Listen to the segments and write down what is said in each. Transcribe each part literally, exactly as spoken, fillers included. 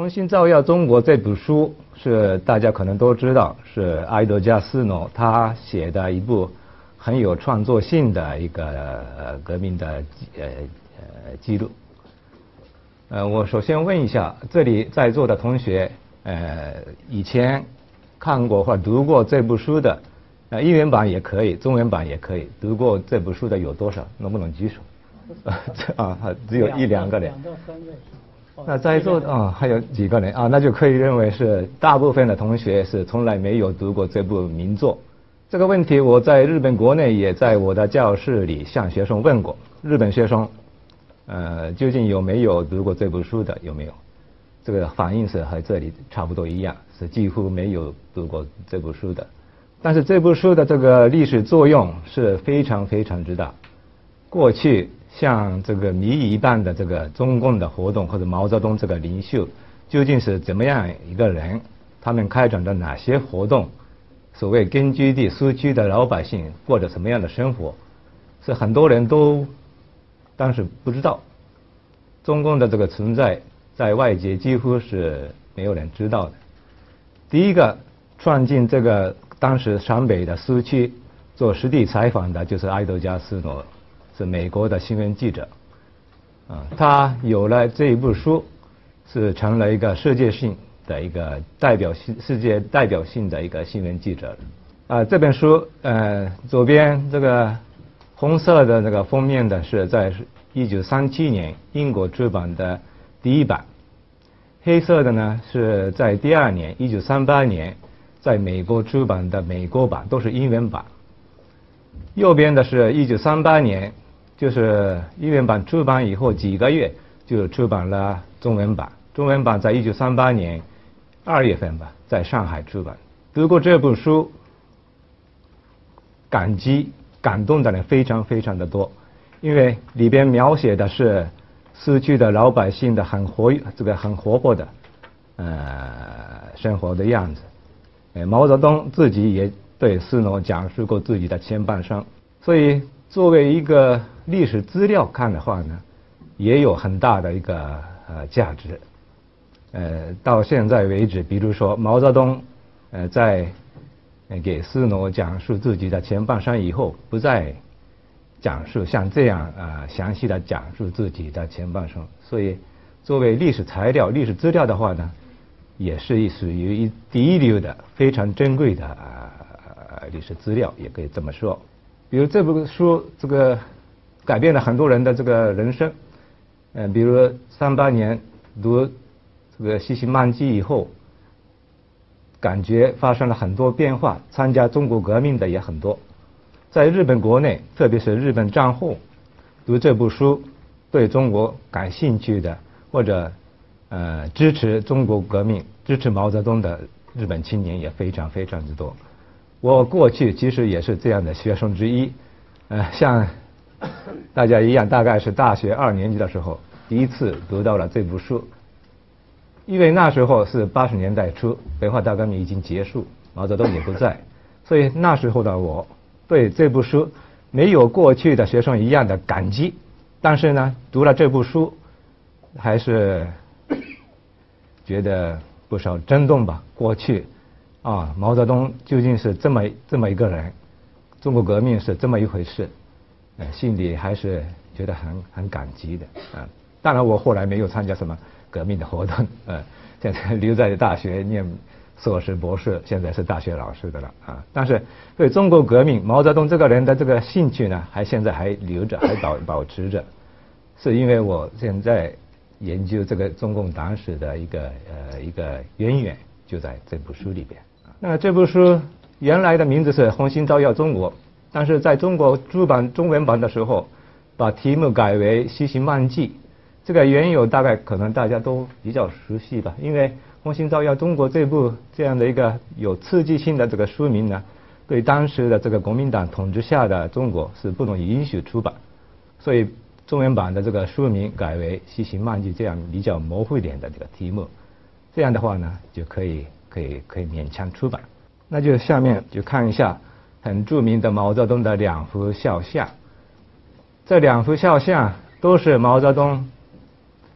红星照耀中国》这部书是大家可能都知道，是埃德加·斯诺他写的一部很有创作性的一个呃革命的呃呃记录。呃，我首先问一下，这里在座的同学，呃，以前看过或读过这部书的，呃，英文版也可以，中文版也可以，读过这部书的有多少？能不能举手？啊，只有一两个人。 两到三位。 那在座的啊、哦，还有几个人啊，那就可以认为是大部分的同学是从来没有读过这部名作。这个问题我在日本国内也在我的教室里向学生问过，日本学生，呃，究竟有没有读过这部书的？有没有？这个反应是和这里差不多一样，是几乎没有读过这部书的。但是这部书的这个历史作用是非常非常之大。过去像这个谜一般的这个中共的活动，或者毛泽东这个领袖究竟是怎么样一个人，他们开展的哪些活动，所谓根据地苏区的老百姓过着什么样的生活，是很多人都当时不知道。中共的这个存在在外界几乎是没有人知道的。第一个闯进这个当时陕北的苏区做实地采访的就是埃德加·斯诺，是美国的新闻记者。啊，他有了这一部书，是成了一个世界性的一个代表性、世界代表性的一个新闻记者。啊，这本书，呃，左边这个红色的那个封面的是在一九三七年英国出版的第一版，黑色的呢是在第二年一九三八年在美国出版的美国版，都是英文版。右边的是一九三八年，就是英文版出版以后几个月就出版了中文版，中文版在一九三八年二月份吧，在上海出版。读过这部书，感激感动的人非常非常的多，因为里边描写的是苏区的老百姓的很活这个很活泼的呃生活的样子。呃，毛泽东自己也对斯诺讲述过自己的前半生，所以作为一个历史资料看的话呢，也有很大的一个呃价值。呃，到现在为止，比如说毛泽东呃在给斯诺讲述自己的前半生以后，不再讲述像这样啊、呃、详细的讲述自己的前半生，所以作为历史材料、历史资料的话呢，也是属于一第一流的、非常珍贵的啊、呃、历史资料，也可以这么说。比如这部书，这个改变了很多人的这个人生。嗯、呃，比如三八年读这个西行漫记以后，感觉发生了很多变化，参加中国革命的也很多。在日本国内，特别是日本战后，读这部书，对中国感兴趣的或者呃支持中国革命、支持毛泽东的日本青年也非常非常之多。我过去其实也是这样的学生之一，呃，像大家一样，大概是大学二年级的时候，第一次读到了这部书。因为那时候是八十年代初，文化大革命已经结束，毛泽东也不在，所以那时候的我对这部书没有过去的学生一样的感激，但是呢，读了这部书，还是觉得不少震动吧。过去啊，毛泽东究竟是这么这么一个人，中国革命是这么一回事，呃，心里还是觉得很很感激的啊。当然，我后来没有参加什么革命的活动，呃，现在留在大学念硕士、博士，现在是大学老师的了啊。但是对中国革命，毛泽东这个人的这个兴趣呢，还现在还留着，还保保持着，是因为我现在研究这个中共党史的一个呃一个渊源，就在这部书里边。那这部书原来的名字是《红星照耀中国》，但是在中国出版中文版的时候，把题目改为《西行漫记》。这个缘由大概可能大家都比较熟悉吧，因为《红星照耀中国》这部这样的一个有刺激性的这个书名呢，对当时的这个国民党统治下的中国是不能允许出版，所以中文版的这个书名改为《西行漫记》这样比较模糊一点的这个题目，这样的话呢就可以可以可以勉强出版。那就下面就看一下很著名的毛泽东的两幅肖像，这两幅肖像都是毛泽东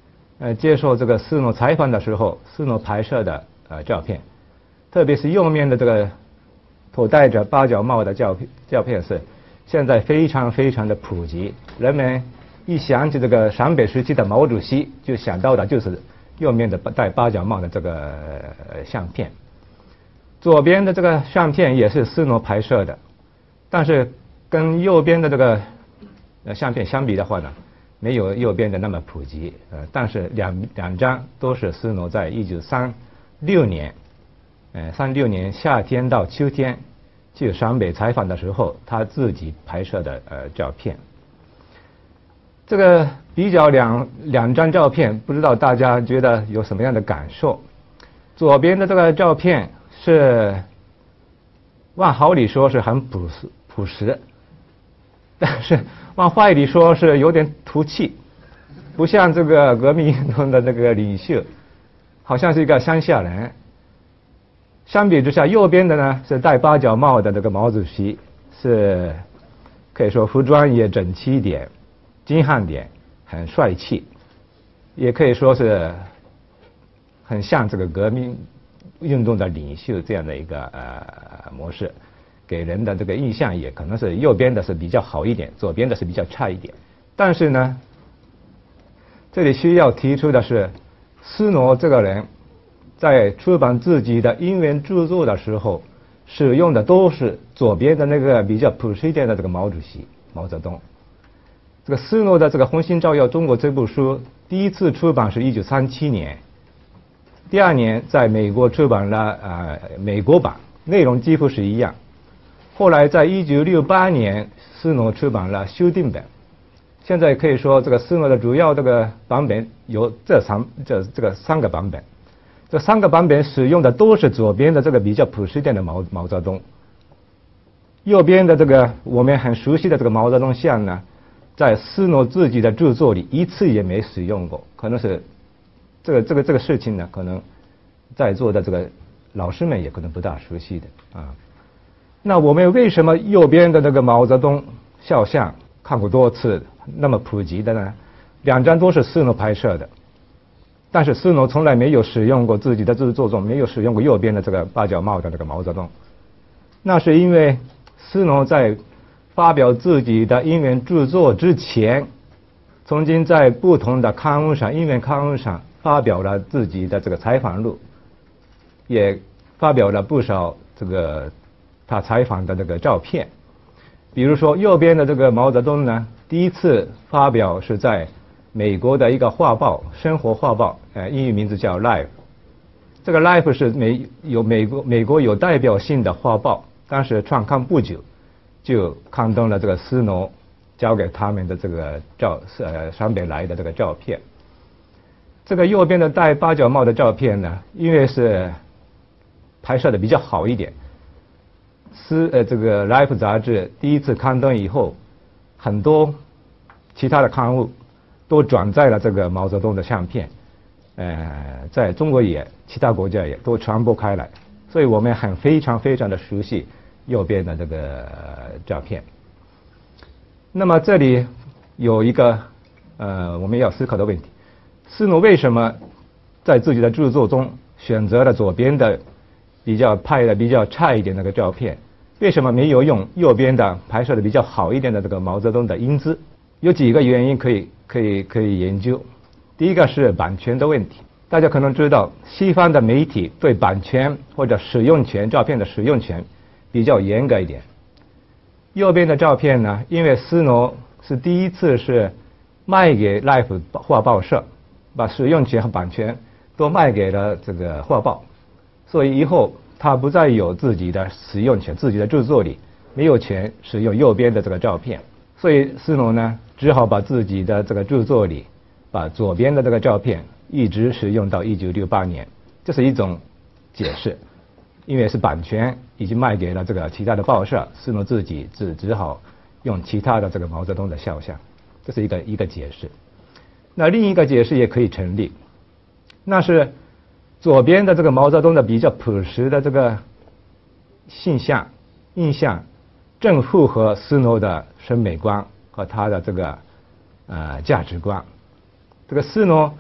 呃接受这个斯诺采访的时候，斯诺拍摄的呃照片，特别是右面的这个头戴着八角帽的照片，照片是现在非常非常的普及。人们一想起这个陕北时期的毛主席，就想到的就是右面的戴八角帽的这个、呃、相片。左边的这个相片也是斯诺拍摄的，但是跟右边的这个呃相片相比的话呢，没有右边的那么普及。呃，但是两两张都是斯诺在一九三六年，呃，三六年夏天到秋天去陕北采访的时候，他自己拍摄的呃照片。这个比较两两张照片，不知道大家觉得有什么样的感受？左边的这个照片是往好里说是很朴实朴实，但是往坏里说是有点土气，不像这个革命运动的这个领袖，好像是一个乡下人。相比之下，右边的呢是戴八角帽的这个毛主席，是可以说服装也整齐一点，精悍点，很帅气，也可以说是很像这个革命运动的领袖这样的一个呃模式，给人的这个印象也可能是右边的是比较好一点，左边的是比较差一点。但是呢，这里需要提出的是，斯诺这个人在出版自己的英文著作的时候，使用的都是左边的那个比较朴实一点的这个毛主席毛泽东。这个斯诺的这个《红星照耀中国》这部书第一次出版是一九三七年。第二年在美国出版了呃美国版，内容几乎是一样。后来在一九六八年，斯诺出版了修订本。现在可以说这个斯诺的主要这个版本有这三这这个三个版本，这三个版本使用的都是左边的这个比较朴实一点的毛毛泽东，右边的这个我们很熟悉的这个毛泽东像呢，在斯诺自己的著作里一次也没使用过，可能是。这个这个这个事情呢，可能在座的这个老师们也可能不大熟悉的啊。那我们为什么右边的那个毛泽东肖像看过多次，那么普及的呢？两张都是斯诺拍摄的，但是斯诺从来没有使用过自己的著作中没有使用过右边的这个八角帽的那个毛泽东。那是因为斯诺在发表自己的英文著作之前，曾经在不同的刊物上，英文刊物上发表了自己的这个采访录，也发表了不少这个他采访的这个照片。比如说右边的这个毛泽东呢，第一次发表是在美国的一个画报《生活画报》，呃，英语名字叫 Life。这个 Life 是美有美国美国有代表性的画报，当时创刊不久就刊登了这个斯诺交给他们的这个照呃陕北来的这个照片。这个右边的戴八角帽的照片呢，因为是拍摄的比较好一点，斯呃这个 Life 杂志第一次刊登以后，很多其他的刊物都转载了这个毛泽东的相片，呃，在中国也其他国家也都传播开来，所以我们很非常非常的熟悉右边的这个、呃、照片。那么这里有一个呃我们要思考的问题。斯诺为什么在自己的著作中选择了左边的比较拍的比较差一点那个照片？为什么没有用右边的拍摄的比较好一点的这个毛泽东的英姿？有几个原因可以可以可以研究。第一个是版权的问题。大家可能知道，西方的媒体对版权或者使用权照片的使用权比较严格一点。右边的照片呢，因为斯诺是第一次是卖给 Life 画报社，把使用权和版权都卖给了这个画报，所以以后他不再有自己的使用权，自己的著作里没有权使用右边的这个照片，所以斯诺呢只好把自己的这个著作里把左边的这个照片一直使用到一九六八年，这是一种解释。因为是版权已经卖给了这个其他的报社，斯诺自己只只好用其他的这个毛泽东的肖像，这是一个一个解释。那另一个解释也可以成立，那是左边的这个毛泽东的比较朴实的这个形象印象，正符合斯诺的审美观和他的这个呃价值观。这个斯诺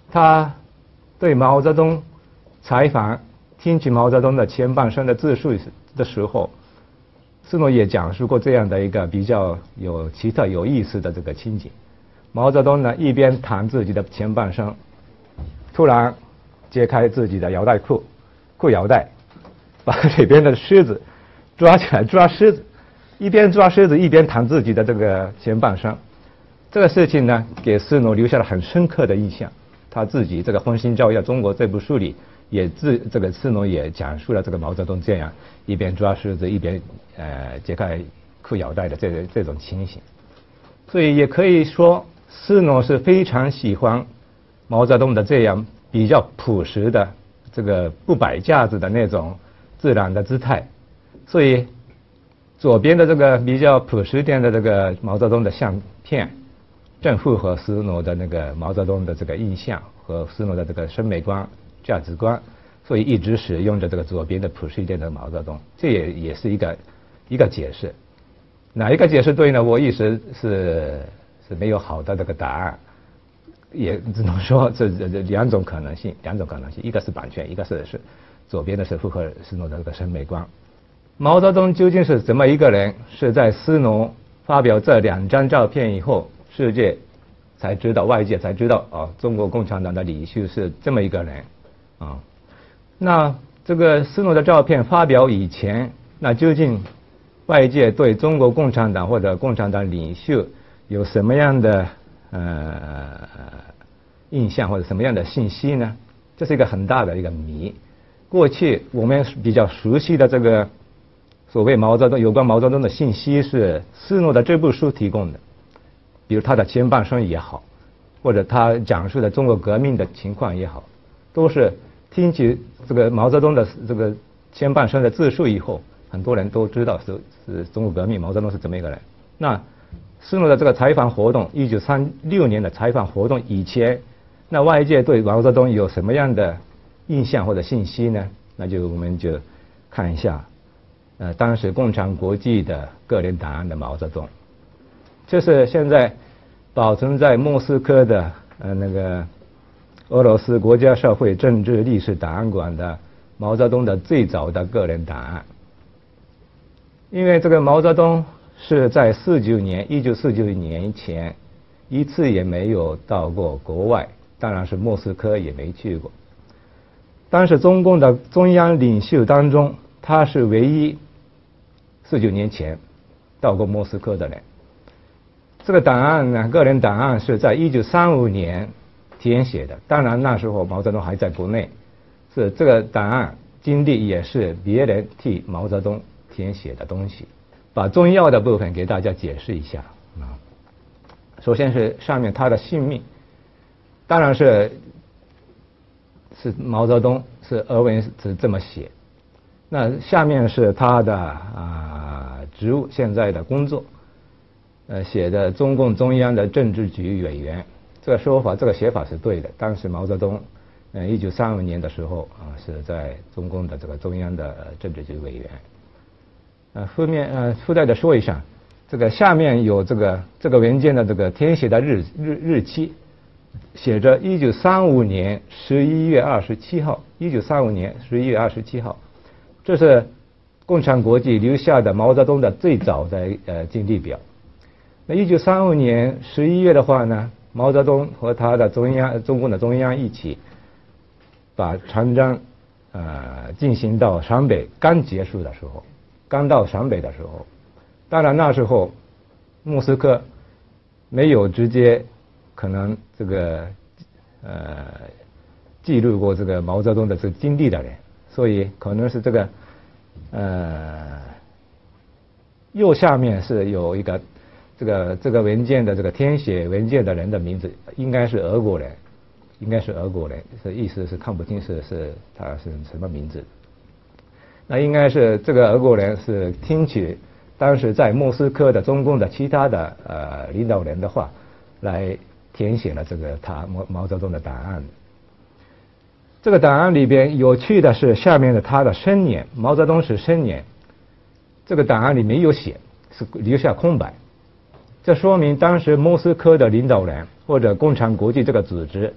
他对毛泽东采访，听取毛泽东的前半生的自述的时候，斯诺也讲述过这样的一个比较有奇特有意思的这个情景。毛泽东呢一边谈自己的前半生，突然揭开自己的腰带裤裤腰带，把里边的狮子抓起来抓狮子，一边抓狮子一边谈自己的这个前半生。这个事情呢给斯诺留下了很深刻的印象。他自己这个《红星照耀中国》这部书里也自这个斯诺也讲述了这个毛泽东这样一边抓狮子一边呃揭开裤腰带的这个这种情形。所以也可以说斯诺是非常喜欢毛泽东的这样比较朴实的这个不摆架子的那种自然的姿态。所以左边的这个比较朴实点的这个毛泽东的相片，正符合斯诺的那个毛泽东的这个印象和斯诺的这个审美观、价值观，所以一直使用着这个左边的朴实一点的毛泽东，这也也是一个一个解释。哪一个解释对呢？我一时是是没有好的这个答案，也只能说这这这两种可能性，两种可能性，一个是版权，一个是是左边的是符合斯诺的这个审美观。毛泽东究竟是怎么一个人？是在斯诺发表这两张照片以后，世界才知道，外界才知道啊，中国共产党的领袖是这么一个人啊。那这个斯诺的照片发表以前，那究竟外界对中国共产党或者共产党领袖有什么样的呃印象或者什么样的信息呢？这是一个很大的一个谜。过去我们比较熟悉的这个所谓毛泽东有关毛泽东的信息是斯诺的这部书提供的，比如他的前半生也好，或者他讲述的中国革命的情况也好，都是听取这个毛泽东的这个前半生的自述以后，很多人都知道是是中国革命毛泽东是怎么一个人。那斯诺的这个采访活动，一九三六年的采访活动以前，那外界对毛泽东有什么样的印象或者信息呢？那就我们就看一下，呃，当时共产国际的个人档案的毛泽东。这是现在保存在莫斯科的呃那个俄罗斯国家社会政治历史档案馆的毛泽东的最早的个人档案。因为这个毛泽东是在四九年一九四九年前一次也没有到过国外，当然是莫斯科也没去过。当时中共的中央领袖当中，他是唯一四九年前到过莫斯科的人。这个档案呢，个人档案是在一九三五年填写的，当然那时候毛泽东还在国内，是这个档案经历也是别人替毛泽东填写的东西。把重要的部分给大家解释一下啊。首先是上面他的姓名，当然是是毛泽东，是俄文是这么写。那下面是他的啊职务，现在的工作。呃，写的中共中央的政治局委员，这个说法，这个写法是对的。当时毛泽东，呃，一九三五年的时候啊，是在中共的这个中央的、呃、政治局委员。呃，后面呃附带的说一下，这个下面有这个这个文件的这个填写的日日日期，写着一九三五年十一月二十七号，一九三五年十一月二十七号，这是共产国际留下的毛泽东的最早的呃经历表。那一九三五年十一月的话呢，毛泽东和他的中央中共的中央一起把长征呃进行到陕北刚结束的时候，刚到陕北的时候，当然那时候莫斯科没有直接可能这个呃记录过这个毛泽东的这个经历的人，所以可能是这个呃右下面是有一个。这个这个文件的这个填写文件的人的名字应该是俄国人，应该是俄国人，这意思是看不清是是他是什么名字。那应该是这个俄国人是听取当时在莫斯科的中共的其他的呃领导人的话，来填写了这个他毛毛泽东的档案。这个档案里边有趣的是下面的他的生年，毛泽东是生年，这个档案里没有写，是留下空白。这说明当时莫斯科的领导人或者共产国际这个组织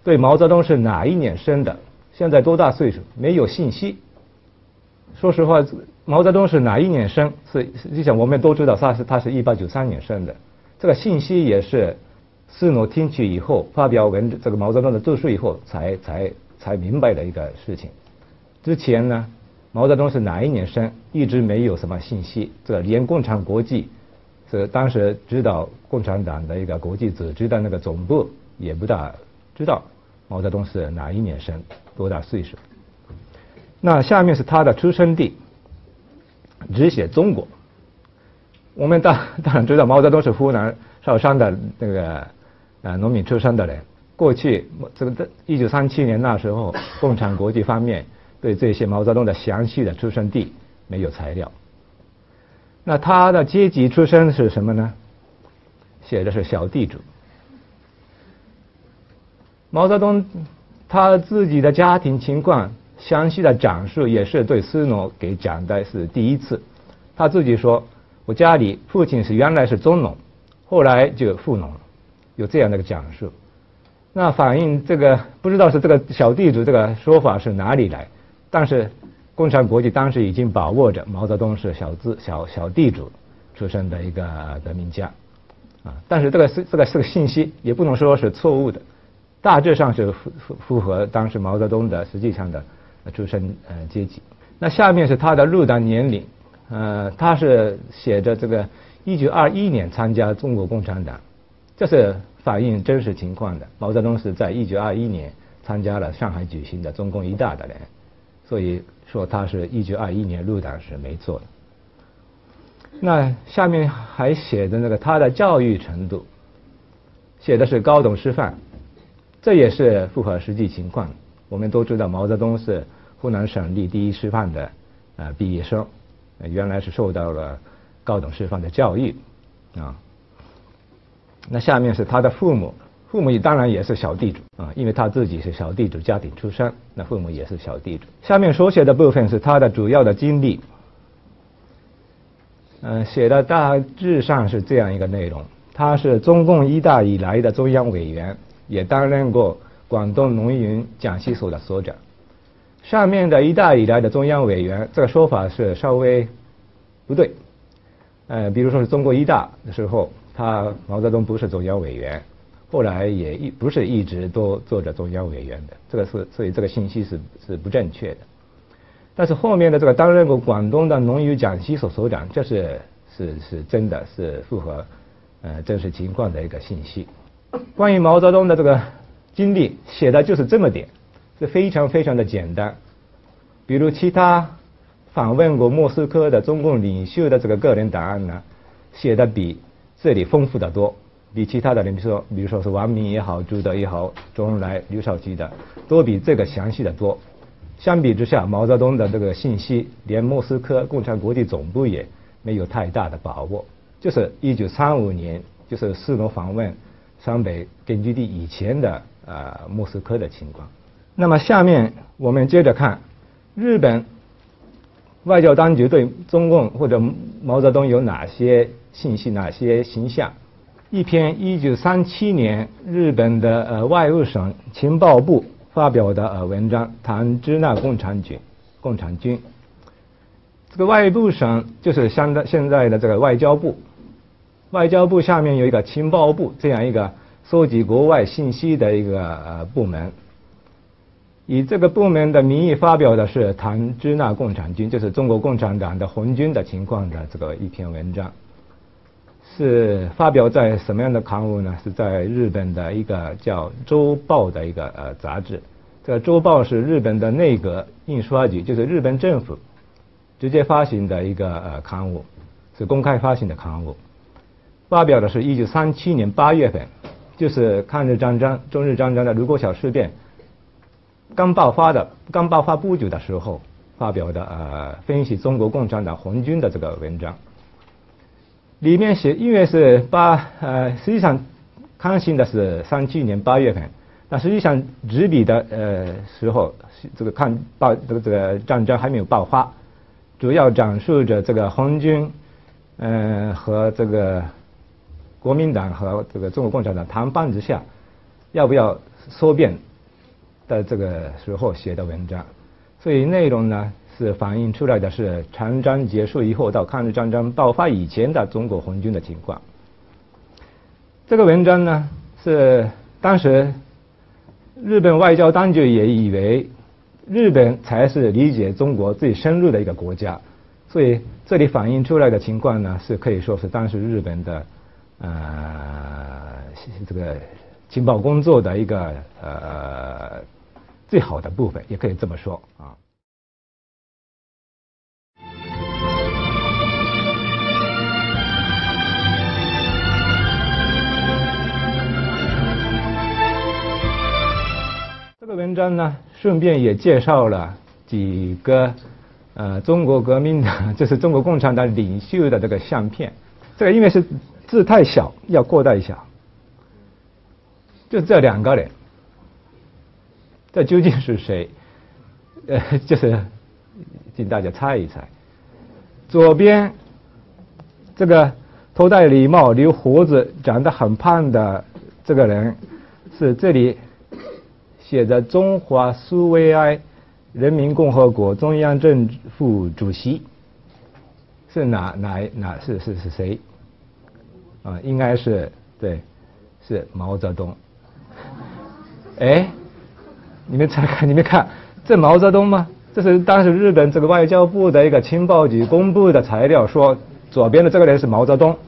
对毛泽东是哪一年生的，现在多大岁数，没有信息。说实话，毛泽东是哪一年生？是实际上我们都知道他是他是一八九三年生的。这个信息也是斯诺听取以后发表文这个毛泽东的著述以后才才才明白的一个事情。之前呢，毛泽东是哪一年生，一直没有什么信息。这个连共产国际是当时指导共产党的一个国际组织的那个总部也不大知道毛泽东是哪一年生，多大岁数。那下面是他的出生地，只写中国。我们当当然知道毛泽东是湖南韶山的那个呃农民出身的人。过去这个一九三七年那时候，共产国际方面对这些毛泽东的详细的出生地没有材料。那他的阶级出身是什么呢？写的是小地主。毛泽东他自己的家庭情况详细的讲述也是对斯诺给讲的是第一次。他自己说，我家里父亲是原来是中农，后来就富农，有这样的一个讲述。那反映这个不知道是这个小地主这个说法是哪里来，但是共产国际当时已经把握着毛泽东是小资小小地主出身的一个革命家啊，但是这个是这个这个信息也不能说是错误的，大致上是符符符合当时毛泽东的实际上的出身呃阶级。那下面是他的入党年龄，呃，他是写着这个一九二一年参加中国共产党，这是反映真实情况的。毛泽东是在一九二一年参加了上海举行的中共一大的人，所以说他是一九二一年入党是没错的。那下面还写的那个他的教育程度，写的是高等师范，这也是符合实际情况。我们都知道毛泽东是湖南省立第一师范的呃毕业生，呃原来是受到了高等师范的教育啊。那下面是他的父母，父母当然也是小地主啊，因为他自己是小地主家庭出身，那父母也是小地主。下面所写的部分是他的主要的经历，呃，写的大致上是这样一个内容。他是中共一大以来的中央委员，也担任过广东农云讲习所的所长。上面的一大以来的中央委员，这个说法是稍微不对。呃，比如说是中国一大的时候，他毛泽东不是中央委员，后来也一不是一直都做着中央委员的，这个是所以这个信息是是不正确的。但是后面的这个担任过广东的农渔讲习所所长，这是是是真的是符合呃真实情况的一个信息。关于毛泽东的这个经历写的就是这么点，是非常非常的简单。比如其他访问过莫斯科的中共领袖的这个个人档案呢，写的比这里丰富得多，比其他的人，比如说比如说是王明也好，朱德也好，周恩来、刘少奇的，都比这个详细的多。相比之下，毛泽东的这个信息，连莫斯科共产国际总部也没有太大的把握。就是一九三五年，就是斯诺访问陕北根据地以前的呃莫斯科的情况。那么下面我们接着看日本外交当局对中共或者毛泽东有哪些信息、哪些形象。一篇一九三七年日本的呃外务省情报部发表的呃文章，谈支那共产军，共产军。这个外务省就是相当现在的这个外交部，外交部下面有一个情报部，这样一个收集国外信息的一个呃部门。以这个部门的名义发表的是谈支那共产军，就是中国共产党的红军的情况的这个一篇文章。是发表在什么样的刊物呢？是在日本的一个叫《周报》的一个呃杂志。这个《周报》是日本的内阁印刷局，就是日本政府直接发行的一个呃刊物，是公开发行的刊物。发表的是一九三七年八月份，就是抗日战争、中日战争的卢沟桥事变刚爆发的、刚爆发不久的时候发表的呃分析中国共产党红军的这个文章。里面写，因为是八呃，实际上刊行的是三七年八月份，那实际上执笔的呃时候，这个抗爆这个这个战争还没有爆发，主要讲述着这个红军呃和这个国民党和这个中国共产党谈判之下，要不要收编的这个时候写的文章，所以内容呢是反映出来的是长征结束以后到抗日战争爆发以前的中国红军的情况。这个文章呢是当时日本外交当局也以为日本才是理解中国最深入的一个国家，所以这里反映出来的情况呢是可以说是当时日本的呃这个情报工作的一个呃最好的部分，也可以这么说啊。这个文章呢，顺便也介绍了几个呃中国革命的，就是中国共产党领袖的这个相片。这个因为是字太小，要扩大一下。就这两个人，这究竟是谁？呃，就是请大家猜一猜。左边这个头戴礼帽、留胡子、长得很胖的这个人，是这里写着中华苏维埃人民共和国中央政府主席，是哪哪哪是是是谁？啊，应该是对，是毛泽东。哎，你们猜看，你们看，这毛泽东吗？这是当时日本这个外交部的一个情报局公布的材料，说左边的这个人是毛泽东。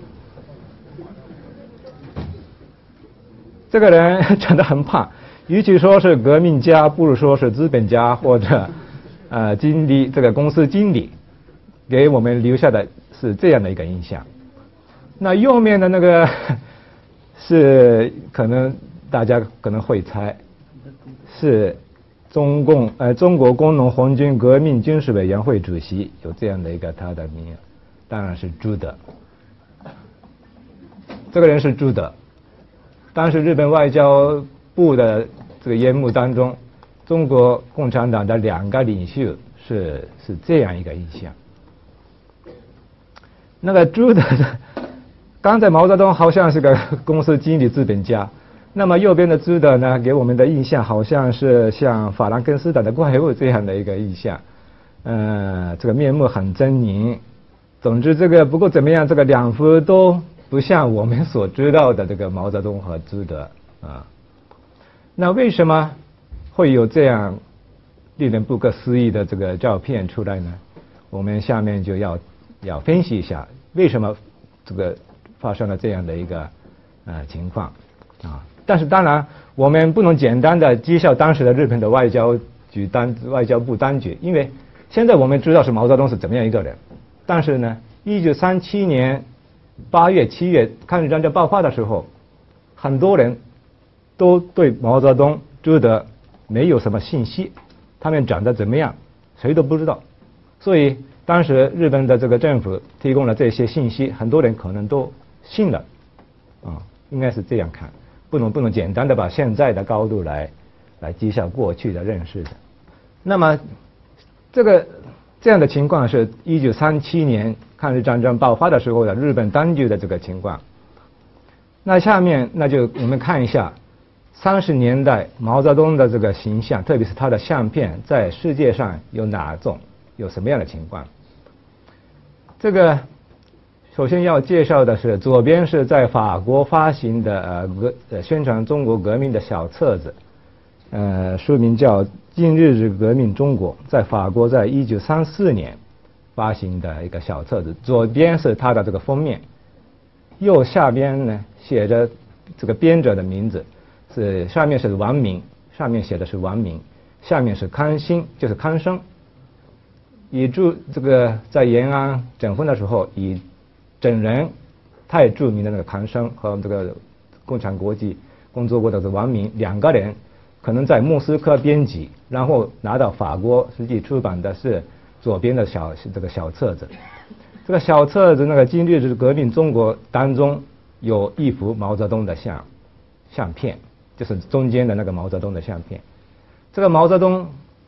这个人长得很胖，与其说是革命家，不如说是资本家或者呃经理，这个公司经理，给我们留下的是这样的一个印象。那右面的那个是可能大家可能会猜，是中共呃中国工农红军革命军事委员会主席，有这样的一个他的名，当然是朱德。这个人是朱德。当时日本外交部的这个烟幕当中，中国共产党的两个领袖是是这样一个印象。那个朱德，刚才毛泽东好像是个公司经理资本家，那么右边的朱德呢，给我们的印象好像是像法兰根斯坦的怪物这样的一个印象，呃，这个面目很狰狞。总之，这个不过怎么样，这个两幅都不像我们所知道的这个毛泽东和朱德啊。那为什么会有这样令人不可思议的这个照片出来呢？我们下面就要要分析一下为什么这个发生了这样的一个呃情况啊。但是当然，我们不能简单的讥笑当时的日本的外交局当外交部当局，因为现在我们知道是毛泽东是怎么样一个人，但是呢，一九三七年八月、七月抗日战争爆发的时候，很多人都对毛泽东、朱德没有什么信息，他们长得怎么样，谁都不知道。所以当时日本的这个政府提供了这些信息，很多人可能都信了，啊，应该是这样看，不能不能简单的把现在的高度来来讥笑过去的认识的。那么这个这样的情况是一九三七年抗日战争爆发的时候的日本当局的这个情况。那下面那就我们看一下三十年代毛泽东的这个形象，特别是他的相片在世界上有哪种，有什么样的情况。这个首先要介绍的是，左边是在法国发行的呃革呃宣传中国革命的小册子，呃书名叫《今日之革命中国》，在法国在一九三四年发行的一个小册子。左边是它的这个封面，右下边呢写着这个编者的名字，是上面是王明，上面写的是王明，下面是康兴，就是康生。以著这个在延安整风的时候，以整人太著名的那个康生和这个共产国际工作过的这王明两个人，可能在莫斯科编辑，然后拿到法国实际出版的是左边的小这个小册子。这个小册子那个《今日之革命中国》当中有一幅毛泽东的相相片，就是中间的那个毛泽东的相片。这个毛泽东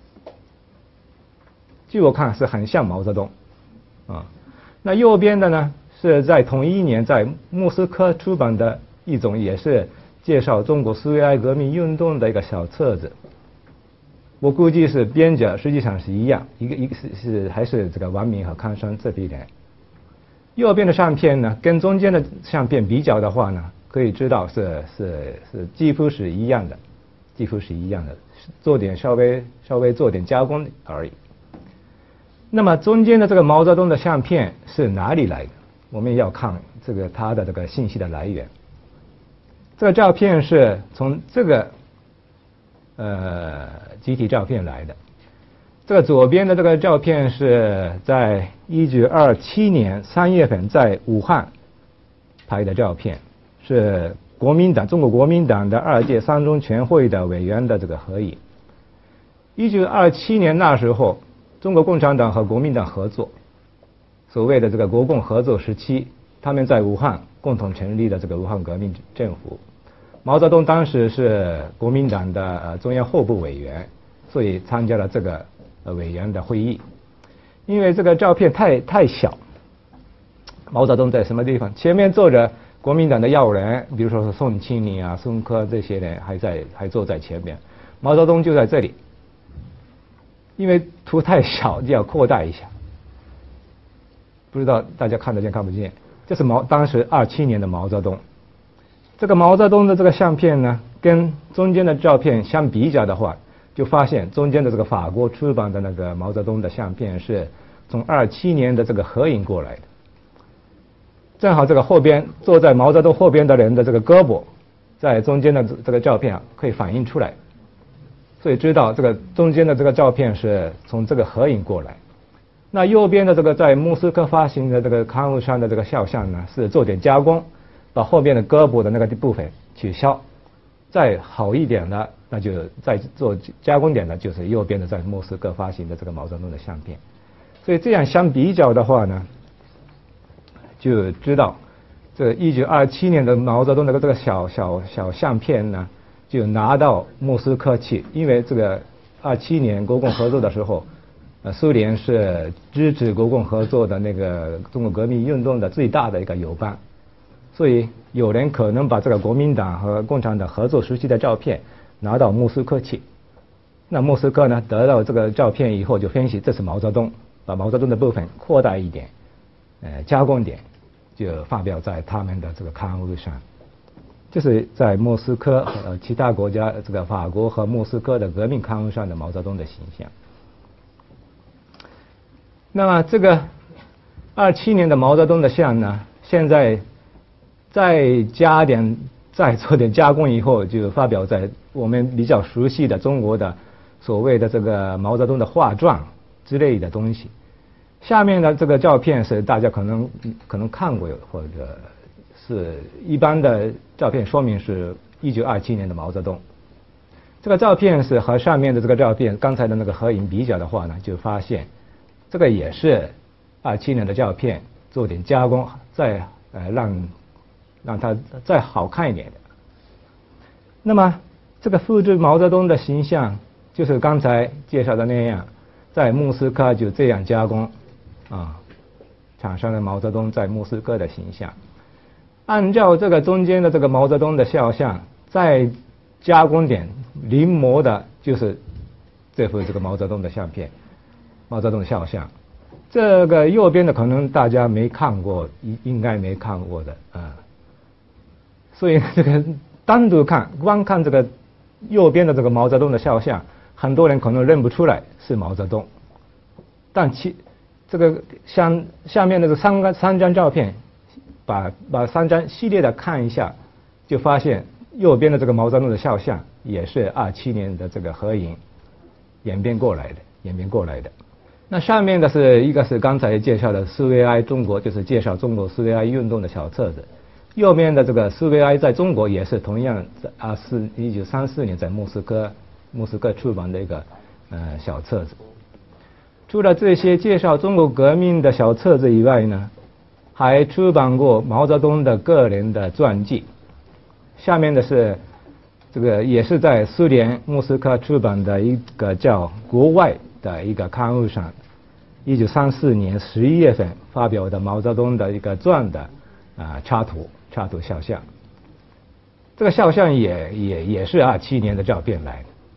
据我看是很像毛泽东啊。那右边的呢是在同一年在莫斯科出版的一种也是介绍中国苏维埃革命运动的一个小册子， 我估计是编者实际上是一样，一个一个是是还是这个王明和康生这批人。右边的相片呢，跟中间的相片比较的话呢，可以知道是是是几乎是一样的，几乎是一样的，做点稍微稍微做点加工而已。那么中间的这个毛泽东的相片是哪里来的？我们要看这个它的这个信息的来源。这个照片是从这个呃集体照片来的。这个左边的这个照片是在一九二七年三月份在武汉拍的照片，是国民党中国国民党的二届三中全会的委员的这个合影。一九二七年那时候，中国共产党和国民党合作，所谓的这个国共合作时期，他们在武汉共同成立了这个武汉革命政府。毛泽东当时是国民党的呃中央候补委员，所以参加了这个呃委员的会议。因为这个照片太太小，毛泽东在什么地方？前面坐着国民党的要人，比如说是宋庆龄啊、孙科这些人还在还坐在前面，毛泽东就在这里。因为图太小，就要扩大一下。不知道大家看得见看不见？这是毛当时二七年的毛泽东。这个毛泽东的这个相片呢，跟中间的照片相比较的话，就发现中间的这个法国出版的那个毛泽东的相片是从二七年的这个合影过来的。正好这个后边坐在毛泽东后边的人的这个胳膊，在中间的这个照片啊可以反映出来。所以知道这个中间的这个照片是从这个合影过来。那右边的这个在莫斯科发行的这个刊物上的这个肖像呢，是做点加工，把后边的胳膊的那个部分取消。再好一点的，那就再做加工点的，就是右边的在莫斯科发行的这个毛泽东的相片。所以这样相比较的话呢，就知道这一九二七年的毛泽东的这个小小小相片呢，就拿到莫斯科去，因为这个二七年国共合作的时候，呃，苏联是支持国共合作的那个中国革命运动的最大的一个友邦，所以有人可能把这个国民党和共产党合作时期的照片拿到莫斯科去。那莫斯科呢，得到这个照片以后，就分析这是毛泽东，把毛泽东的部分扩大一点，呃，加工点，就发表在他们的这个刊物上。这是在莫斯科和其他国家，这个法国和莫斯科的革命刊物上的毛泽东的形象。那么这个二七年的毛泽东的像呢，现在再加点、再做点加工以后，就发表在我们比较熟悉的中国的所谓的这个毛泽东的画传之类的东西。下面的这个照片是大家可能可能看过，或者是一般的照片说明是一九二七年的毛泽东。这个照片是和上面的这个照片刚才的那个合影比较的话呢，就发现这个也是二七年的照片，做点加工，再呃让让它再好看一点的。那么这个复制毛泽东的形象，就是刚才介绍的那样，在莫斯科就这样加工啊，产生了毛泽东在莫斯科的形象。按照这个中间的这个毛泽东的肖像，再加工点临摹的，就是这幅这个毛泽东的相片，毛泽东的肖像。这个右边的可能大家没看过，应应该没看过的啊。所以这个单独看，光看这个右边的这个毛泽东的肖像，很多人可能认不出来是毛泽东。但其这个像下面的这三个三张照片，把把三张系列的看一下，就发现右边的这个毛泽东的肖像也是二七年的这个合影演变过来的，演变过来的。那上面的是一个是刚才介绍的苏维埃中国，就是介绍中国苏维埃运动的小册子。右面的这个苏维埃在中国也是同样在二四一九三四年在莫斯科莫斯科出版的一个呃小册子。除了这些介绍中国革命的小册子以外呢，还出版过毛泽东的个人的传记。下面的是这个也是在苏联莫斯科出版的一个叫《国外》的一个刊物上，一九三四年十一月份发表的毛泽东的一个传的啊插图插图肖像。这个肖像也也也是二七年的照片来的。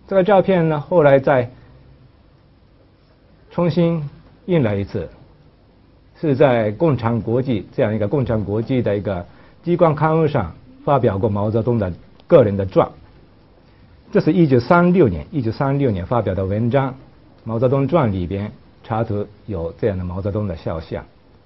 这个照片呢，后来再重新印了一次，是在《共产国际》这样一个共产国际的一个机关刊物上发表过毛泽东的个人的传。这是一九三六年，一九三六年发表的文章，《毛泽东传》里边插图有这样的毛泽东的肖像。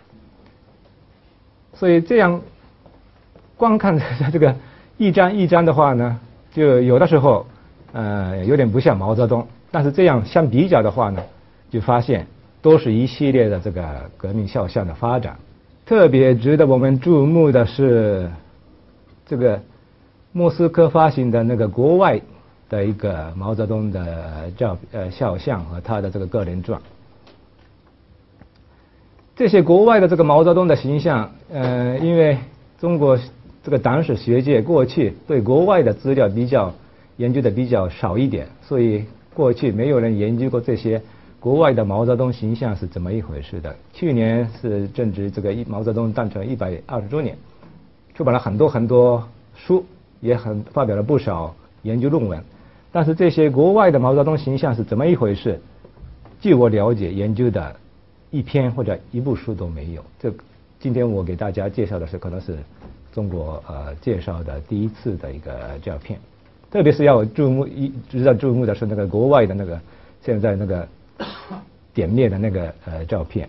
所以这样光看这个一张一张的话呢，就有的时候呃有点不像毛泽东，但是这样相比较的话呢，就发现都是一系列的这个革命肖像的发展。特别值得我们注目的是这个莫斯科发行的那个国外的一个毛泽东的照呃肖像和他的这个个人传。这些国外的这个毛泽东的形象，呃，因为中国这个党史学界过去对国外的资料比较研究的比较少一点，所以过去没有人研究过这些国外的毛泽东形象是怎么一回事的。去年是正值这个毛泽东诞辰一百二十周年，出版了很多很多书，也很发表了不少研究论文。但是这些国外的毛泽东形象是怎么一回事？据我了解，研究的一篇或者一部书都没有。这今天我给大家介绍的是，可能是中国呃介绍的第一次的一个照片。特别是要注目一值得注目的是那个国外的那个现在那个点灭的那个呃照片。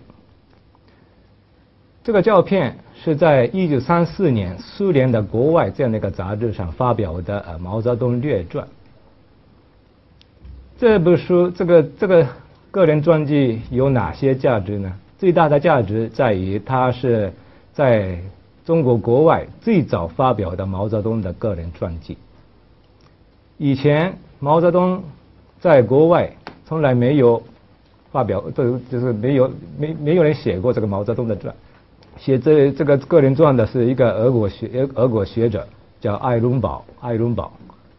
这个照片是在一九三四年苏联的国外这样的一个杂志上发表的呃《毛泽东列传》。这部书这个这个个人传记有哪些价值呢？最大的价值在于它是在中国国外最早发表的毛泽东的个人传记。以前毛泽东在国外从来没有发表，这就是没有没没有人写过这个毛泽东的传。写这这个个人传的是一个俄国学俄国学者叫艾伦堡，艾伦堡。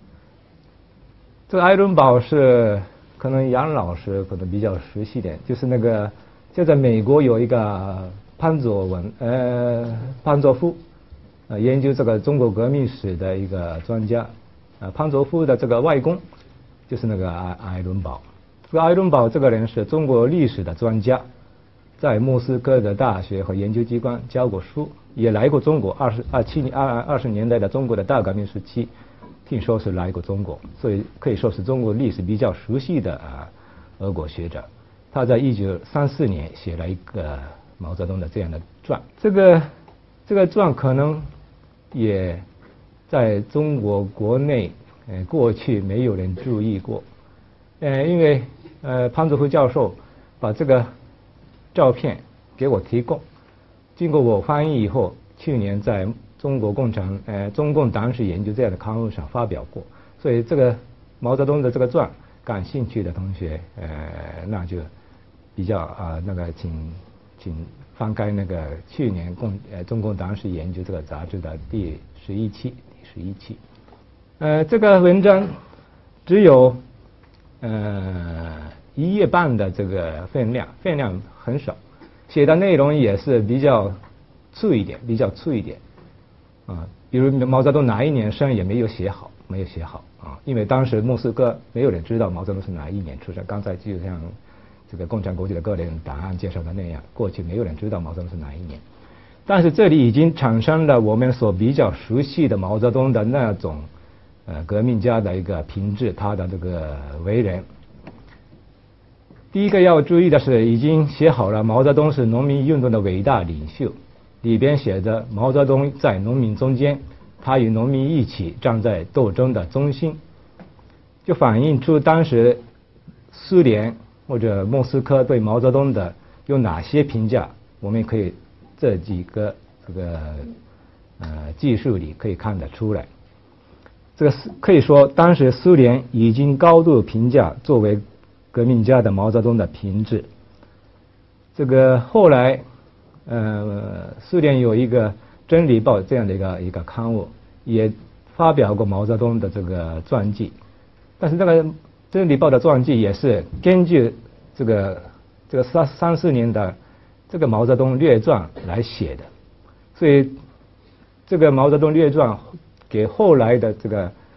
这个艾伦堡是可能杨老师可能比较熟悉一点，就是那个就在美国有一个潘佐文呃潘佐夫，呃研究这个中国革命史的一个专家。呃潘佐夫的这个外公就是那个艾艾伦堡。这个艾伦堡这个人是中国历史的专家，在莫斯科的大学和研究机关教过书，也来过中国。二十二七年二二十年代的中国的大革命时期，听说是来过中国，所以可以说是中国历史比较熟悉的啊俄国学者。他在一九三四年写了一个毛泽东的这样的传。这个这个传可能也在中国国内呃过去没有人注意过，呃因为呃潘佐夫教授把这个照片给我提供，经过我翻译以后，去年在中国共产呃中共党史研究这样的刊物上发表过。所以这个毛泽东的这个传，感兴趣的同学呃那就比较啊、呃、那个请请翻开那个去年共呃中共党史研究这个杂志的第十一期第十一期。呃这个文章只有呃一页半的这个分量，分量很少，写的内容也是比较粗一点，比较粗一点啊。比如毛泽东哪一年生也没有写好，没有写好啊，因为当时莫斯科没有人知道毛泽东是哪一年出生。刚才就像这个共产国际的个人档案介绍的那样，过去没有人知道毛泽东是哪一年。但是这里已经产生了我们所比较熟悉的毛泽东的那种呃革命家的一个品质，他的这个为人。第一个要注意的是，已经写好了毛泽东是农民运动的伟大领袖，里边写着毛泽东在农民中间，他与农民一起站在斗争的中心，就反映出当时苏联或者莫斯科对毛泽东的有哪些评价。我们可以这几个这个呃技术里可以看得出来。这个可以说当时苏联已经高度评价作为革命家的毛泽东的品质。这个后来呃苏联有一个真理报这样的一个一个刊物，也发表过毛泽东的这个传记，但是这个真理报的传记也是根据这个这个三三四年的这个毛泽东列传来写的，所以这个毛泽东列传给后来的这个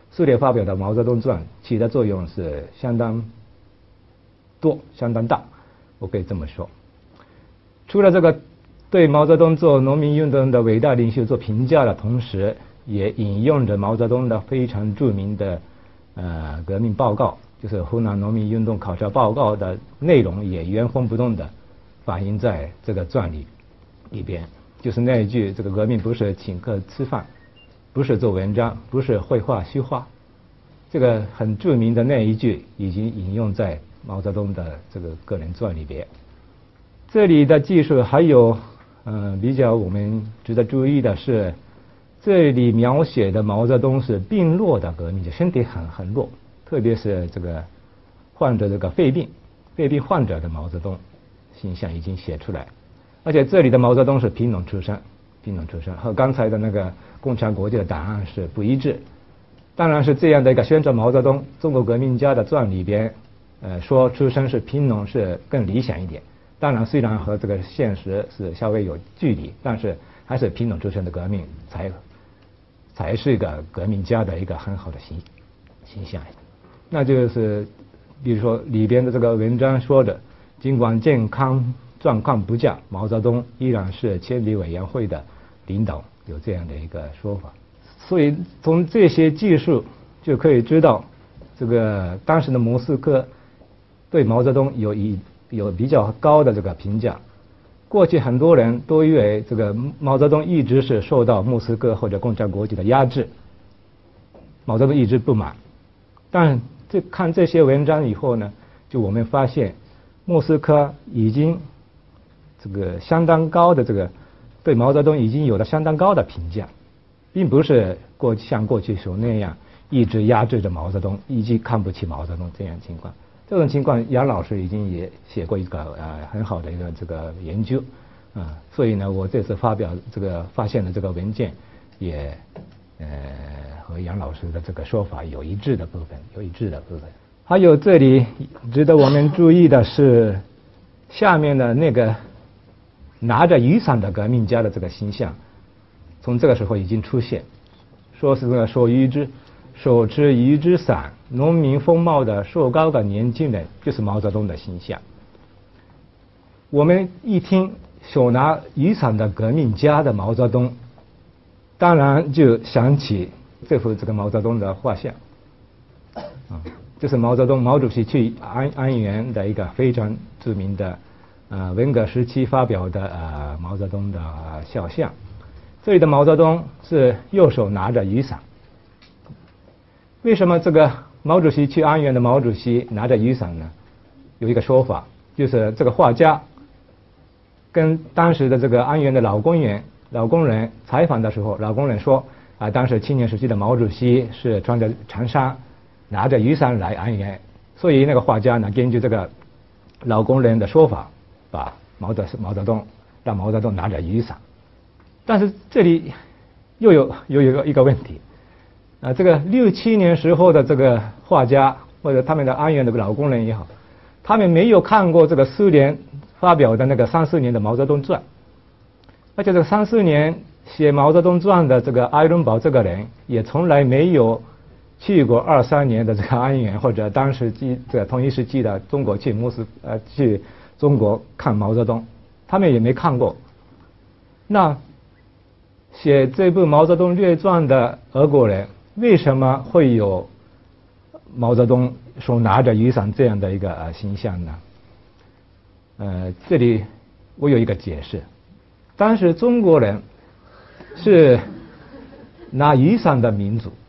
苏联发表的《毛泽东传》起的作用是相当多、相当大，我可以这么说。除了这个对毛泽东做农民运动的伟大领袖做评价的同时，也引用着毛泽东的非常著名的呃革命报告，就是湖南农民运动考察报告的内容，也原封不动的反映在这个传里里边。就是那一句：“这个革命不是请客吃饭，不是做文章，不是绘画虚画。”这个很著名的那一句已经引用在毛泽东的这个个人传里边。这里的技术还有呃比较我们值得注意的是，这里描写的毛泽东是病弱的革命者，身体很很弱，特别是这个患者这个肺病肺病患者的毛泽东形象已经写出来。而且这里的毛泽东是贫农出身，贫农出身和刚才的那个共产国际的档案是不一致。当然是这样的一个宣传毛泽东中国革命家的传里边，呃说出身是贫农是更理想一点。当然虽然和这个现实是稍微有距离，但是还是贫农出身的革命才才是一个革命家的一个很好的形形象。那就是比如说里边的这个文章说的，尽管健康状况不佳，毛泽东依然是千里委员会的领导，有这样的一个说法。所以从这些技术就可以知道，这个当时的莫斯科对毛泽东有一有比较高的这个评价。过去很多人都以为这个毛泽东一直是受到莫斯科或者共产国际的压制，毛泽东一直不满。但这看这些文章以后呢，就我们发现莫斯科已经这个相当高的这个对毛泽东已经有了相当高的评价，并不是过像过去时候那样一直压制着毛泽东，一直看不起毛泽东这样情况。这种情况，杨老师已经也写过一个呃很好的一个这个研究啊、呃，所以呢，我这次发表这个发现的这个文件也呃和杨老师的这个说法有一致的部分，有一致的部分。还有这里值得我们注意的是，下面的那个拿着雨伞的革命家的这个形象，从这个时候已经出现，说是这个手一只手持一只伞，农民风貌的瘦高的年轻人，就是毛泽东的形象。我们一听手拿雨伞的革命家的毛泽东，当然就想起这幅这个毛泽东的画像，啊，这是毛泽东毛主席去安安源的一个非常著名的呃文革时期发表的呃毛泽东的、呃、肖像。这里的毛泽东是右手拿着雨伞。为什么这个毛主席去安源的毛主席拿着雨伞呢？有一个说法，就是这个画家跟当时的这个安源的老工员、老工人采访的时候，老工人说啊，当时青年时期的毛主席是穿着长衫，拿着雨伞来安源，所以那个画家呢，根据这个老工人的说法，把毛泽毛泽东让毛泽东拿着雨伞。但是这里又有又有一个一个问题。啊，这个六七年时候的这个画家或者他们的安源的老工人也好，他们没有看过这个苏联发表的那个三四年的毛泽东传，而且这个三四年写毛泽东传的这个艾伦堡这个人也从来没有去过二三年的这个安源或者当时期这个同一时期的中国去莫斯呃去中国看毛泽东，他们也没看过。那写这部《毛泽东列传》的俄国人，为什么会有毛泽东手拿着雨伞这样的一个呃形象呢？呃，这里我有一个解释。当时中国人是拿雨伞的民族，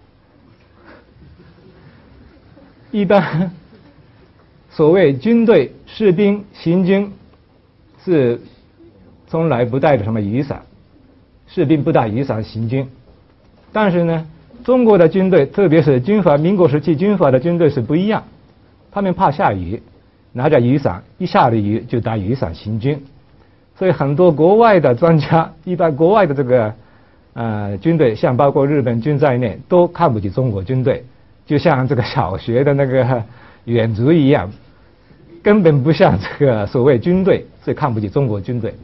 一般所谓军队士兵行军是从来不带着什么雨伞，士兵不带雨伞行军。但是呢，中国的军队，特别是军阀民国时期军阀的军队是不一样，他们怕下雨，拿着雨伞，一下了雨就打雨伞行军。所以很多国外的专家，一般国外的这个呃军队，像包括日本军在内，都看不起中国军队，就像这个小学的那个远足一样，根本不像这个所谓军队，所以看不起中国军队。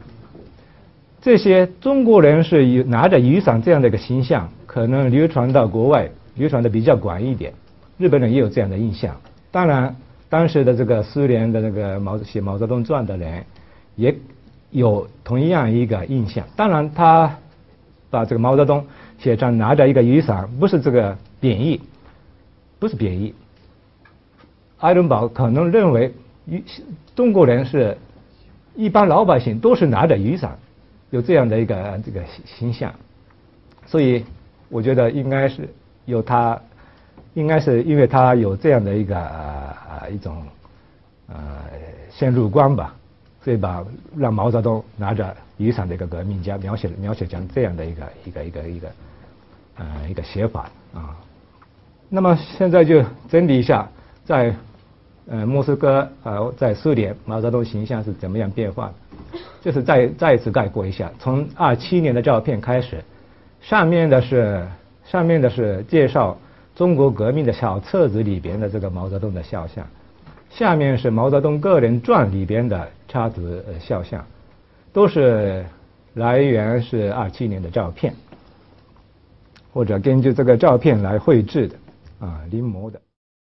这些中国人是拿着雨伞这样的一个形象，可能流传到国外流传的比较广一点，日本人也有这样的印象。当然，当时的这个苏联的那个毛写《毛泽东传》的人也有同样一个印象。当然，他把这个毛泽东写成拿着一个雨伞，不是这个贬义，不是贬义。爱伦堡可能认为中国人是一般老百姓都是拿着雨伞，有这样的一个这个形象，所以我觉得应该是有他，应该是因为他有这样的一个呃一种呃先入观吧，所以把让毛泽东拿着雨伞的一个革命家描写描写成这样的一个一个一个一个呃一个写法啊。那么现在就整理一下，在呃莫斯科呃在苏联毛泽东形象是怎么样变化的，就是再再一次概括一下，从二七年的照片开始，上面的是上面的是介绍中国革命的小册子里边的这个毛泽东的肖像，下面是毛泽东个人传里边的插图呃肖像，都是来源是二七年的照片，或者根据这个照片来绘制的啊临摹的。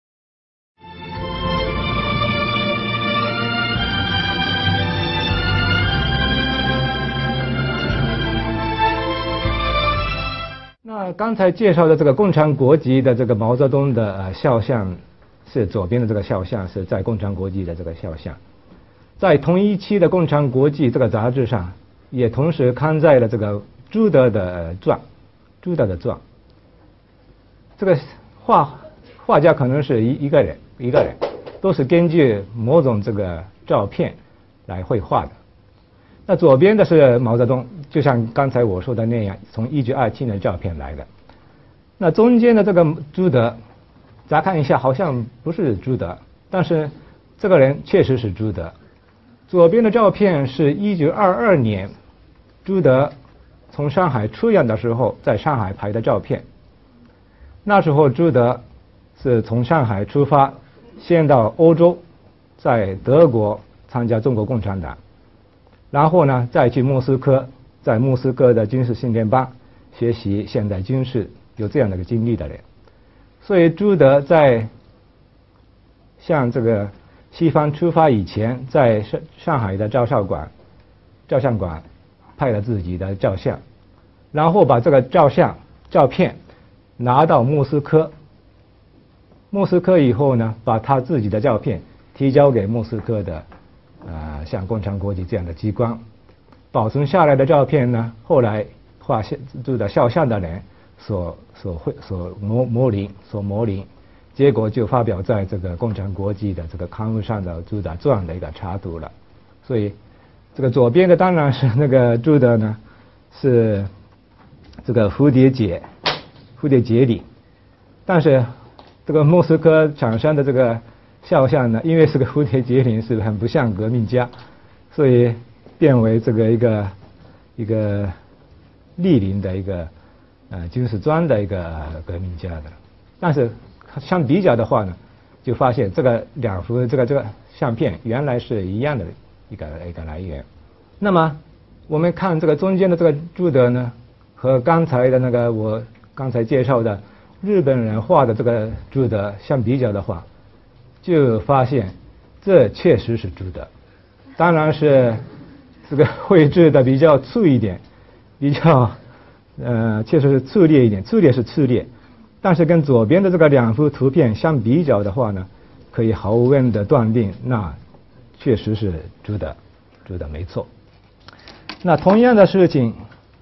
那刚才介绍的这个共产国际的这个毛泽东的呃肖像，是左边的这个肖像是在共产国际的这个肖像，在同一期的共产国际这个杂志上，也同时刊载了这个朱德的传，朱德的传。这个画画家可能是一一个人一个人，都是根据某种这个照片来绘画的。那左边的是毛泽东，就像刚才我说的那样，从一九二七年的照片来的。那中间的这个朱德，乍看一下好像不是朱德，但是这个人确实是朱德。左边的照片是一九二二年朱德从上海出洋的时候在上海拍的照片。那时候朱德是从上海出发，先到欧洲，在德国参加中国共产党。然后呢，再去莫斯科，在莫斯科的军事训练班学习现代军事，有这样的一个经历的人。所以朱德在向这个西方出发以前，在上上海的照相馆照相馆拍了自己的照相，然后把这个照相照片拿到莫斯科，莫斯科以后呢，把他自己的照片提交给莫斯科的呃，像共产国际这样的机关，保存下来的照片呢，后来画朱德肖像的人所所绘所模模拟所模拟，结果就发表在这个共产国际的这个刊物上的朱德传的一个插图了。所以这个左边的当然是那个朱德呢，是这个蝴蝶结蝴蝶结里，但是这个莫斯科厂商的这个肖像呢，因为是个蝴蝶结领，是很不像革命家，所以变为这个一个一个立领的一个呃军事装的一个革命家的。但是相比较的话呢，就发现这个两幅这个这个相片原来是一样的一个一个来源。那么我们看这个中间的这个朱德呢，和刚才的那个我刚才介绍的日本人画的这个朱德相比较的话，就发现这确实是朱德，当然是这个绘制的比较粗一点，比较呃确实是粗劣一点，粗劣是粗劣，但是跟左边的这个两幅图片相比较的话呢，可以毫无问的断定，那确实是朱德，朱德没错。那同样的事情，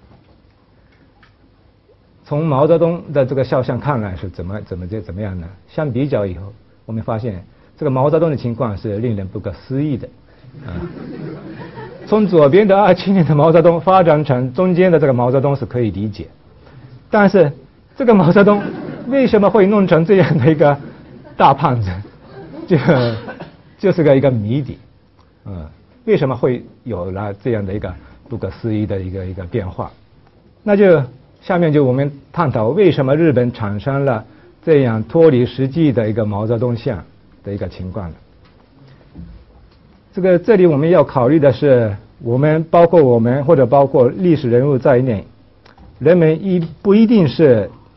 从毛泽东的这个肖像看来是怎么怎么就怎么样呢？相比较以后，我们发现这个毛泽东的情况是令人不可思议的。啊，从左边的二七年的毛泽东发展成中间的这个毛泽东是可以理解，但是这个毛泽东为什么会弄成这样的一个大胖子，这个就是个一个谜底。嗯，为什么会有了这样的一个不可思议的一个一个变化？那就下面就我们探讨为什么日本产生了这样脱离实际的一个毛泽东像的一个情况了。这个这里我们要考虑的是，我们包括我们或者包括历史人物在内，人们一不一定是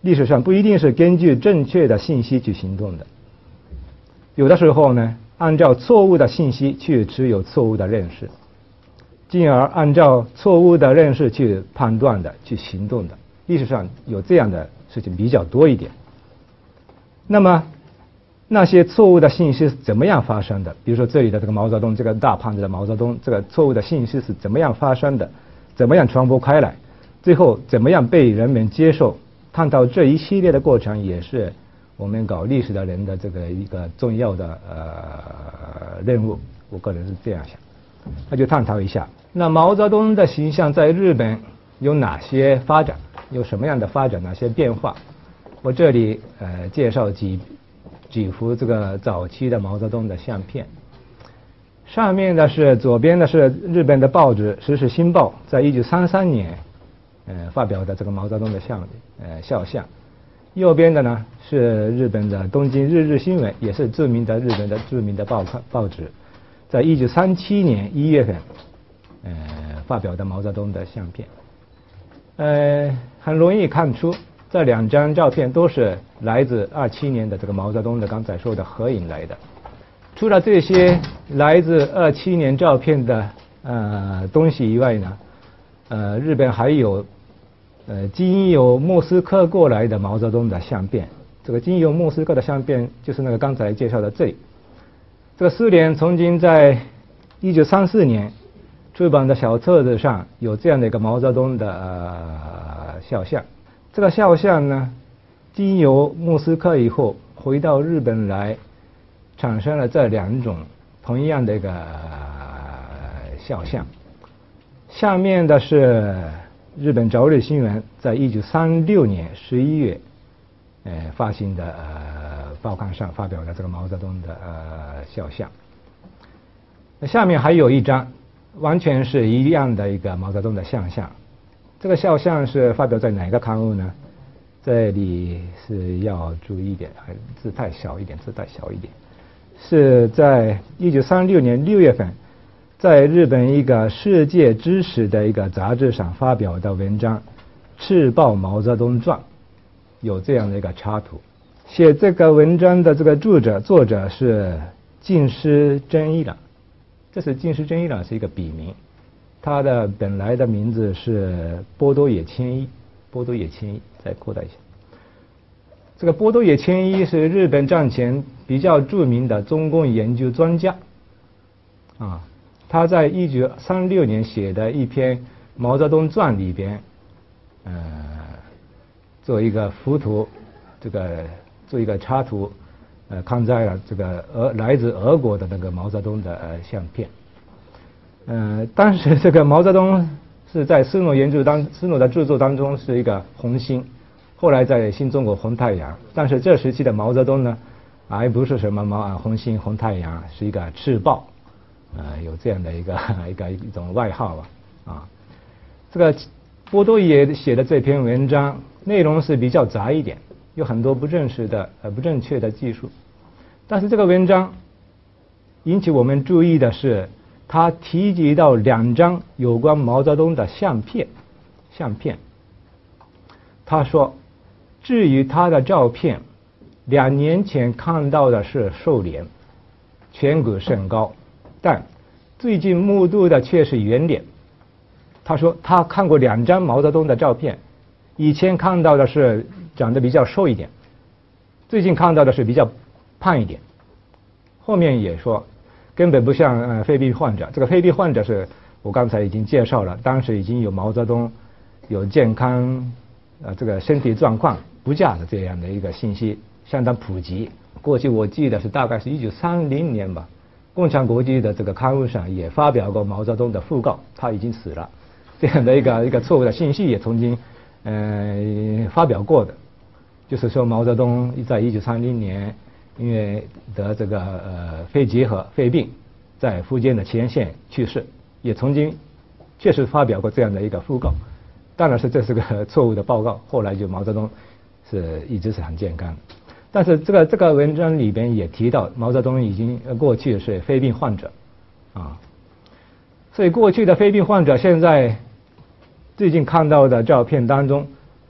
历史上不一定是根据正确的信息去行动的，有的时候呢，按照错误的信息去持有错误的认识，进而按照错误的认识去判断的、去行动的。历史上有这样的事情比较多一点。那么那些错误的信息是怎么样发生的？比如说这里的这个毛泽东，这个大胖子的毛泽东，这个错误的信息是怎么样发生的？怎么样传播开来？最后怎么样被人们接受？探讨这一系列的过程，也是我们搞历史的人的这个一个重要的呃任务。我个人是这样想。那就探讨一下，那毛泽东的形象在日本有哪些发展？有什么样的发展？哪些变化？我这里呃介绍几几幅这个早期的毛泽东的相片。上面的是左边的是日本的报纸《时事新报》在一九三三年呃发表的这个毛泽东的像呃肖像，右边的呢是日本的东京日日新闻，也是著名的日本的著名的报报纸，在一九三七年一月份呃发表的毛泽东的相片。呃，很容易看出，这两张照片都是来自二七年的这个毛泽东的刚才说的合影来的。除了这些来自二七年照片的呃东西以外呢，呃，日本还有呃经由莫斯科过来的毛泽东的相片。这个经由莫斯科的相片就是那个刚才介绍的这里。这个苏联曾经在一九三四年出版的小册子上有这样的一个毛泽东的呃肖像。这个肖像呢，经由莫斯科以后回到日本来，产生了这两种同样的一个、呃、肖像。下面的是日本朝日新闻在一九三六年十一月呃发行的呃报刊上发表的这个毛泽东的呃肖像。那下面还有一张完全是一样的一个毛泽东的肖像。这个肖像是发表在哪个刊物呢？这里是要注意一点，字太小一点，字太小一点。是在一九三六年六月份，在日本一个世界知识的一个杂志上发表的文章《赤报毛泽东传》，有这样的一个插图。写这个文章的这个作者作者是近师真一郎，这是近师真一郎是一个笔名。他的本来的名字是波多野千一，波多野千一，再扩大一下。这个波多野千一是日本战前比较著名的中共研究专家，啊，他在一九三六年写的一篇《毛泽东传》里边，呃，做一个幅图，这个做一个插图，呃，刊载了这个俄来自俄国的那个毛泽东的呃相片。呃，当时这个毛泽东是在斯诺研究当斯诺的著作当中是一个红星，后来在新中国红太阳。但是这时期的毛泽东呢，还不是什么毛红星红太阳，是一个赤豹，呃，有这样的一个一个一种外号吧。啊，这个波多野写的这篇文章内容是比较杂一点，有很多不正式的呃不正确的技术，但是这个文章引起我们注意的是，他提及到两张有关毛泽东的相片，相片。他说，至于他的照片，两年前看到的是瘦脸，颧骨甚高，但最近目睹的却是圆脸。他说他看过两张毛泽东的照片，以前看到的是长得比较瘦一点，最近看到的是比较胖一点。后面也说，根本不像呃肺病患者。这个肺病患者是我刚才已经介绍了，当时已经有毛泽东有健康呃这个身体状况不佳的这样的一个信息相当普及。过去我记得是大概是一九三零年吧，共产国际的这个刊物上也发表过毛泽东的讣告，他已经死了，这样的一个一个错误的信息也曾经呃发表过的，就是说毛泽东在一九三零年因为得这个呃肺结核肺病，在福建的前线去世，也曾经确实发表过这样的一个讣告。当然是这是个错误的报告，后来就毛泽东是一直是很健康。但是这个这个文章里边也提到，毛泽东已经过去是肺病患者啊，所以过去的肺病患者现在最近看到的照片当中，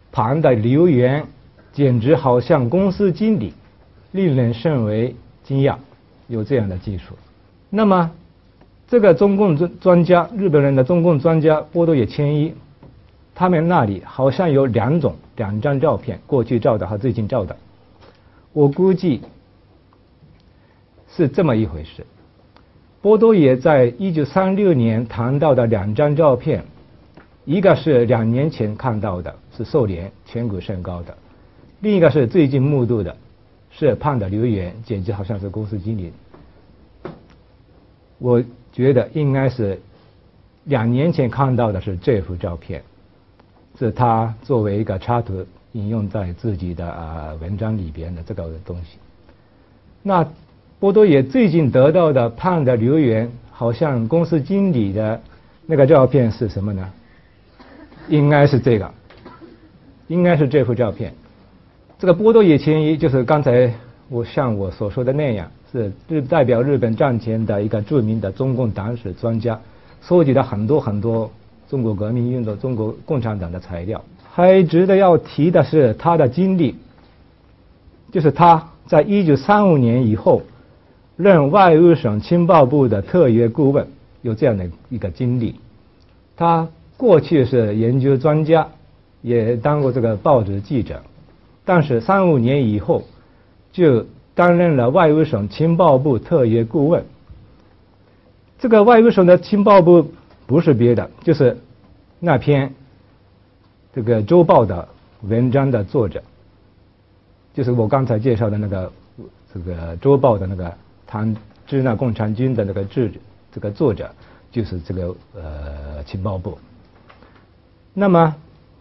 旁的留言简直好像公司经理，令人甚为惊讶，有这样的技术。那么这个中共专专家，日本人的中共专家波多野千一，他们那里好像有两种两张照片，过去照的和最近照的，我估计是这么一回事。波多野在一九三六年谈到的两张照片，一个是两年前看到的，是瘦脸颧骨甚高的，另一个是最近目睹的，是胖的刘源，简直好像是公司经理。我觉得应该是两年前看到的是这幅照片，是他作为一个插图引用在自己的呃文章里边的这个东西。那波多野最近得到的胖的刘源好像公司经理的那个照片是什么呢？应该是这个，应该是这幅照片。这个波多野千一就是刚才我像我所说的那样，是日代表日本战前的一个著名的中共党史专家，收集了很多很多中国革命运动、中国共产党的材料。还值得要提的是他的经历，就是他在一九三五年以后任外务省情报部的特约顾问，有这样的一个经历。他过去是研究专家，也当过这个报纸记者，但是三五年以后就担任了外务省情报部特约顾问。这个外务省的情报部不是别的，就是那篇这个周报的文章的作者，就是我刚才介绍的那个这个周报的那个谈支那共产军的那个志这个作者，就是这个呃情报部。那么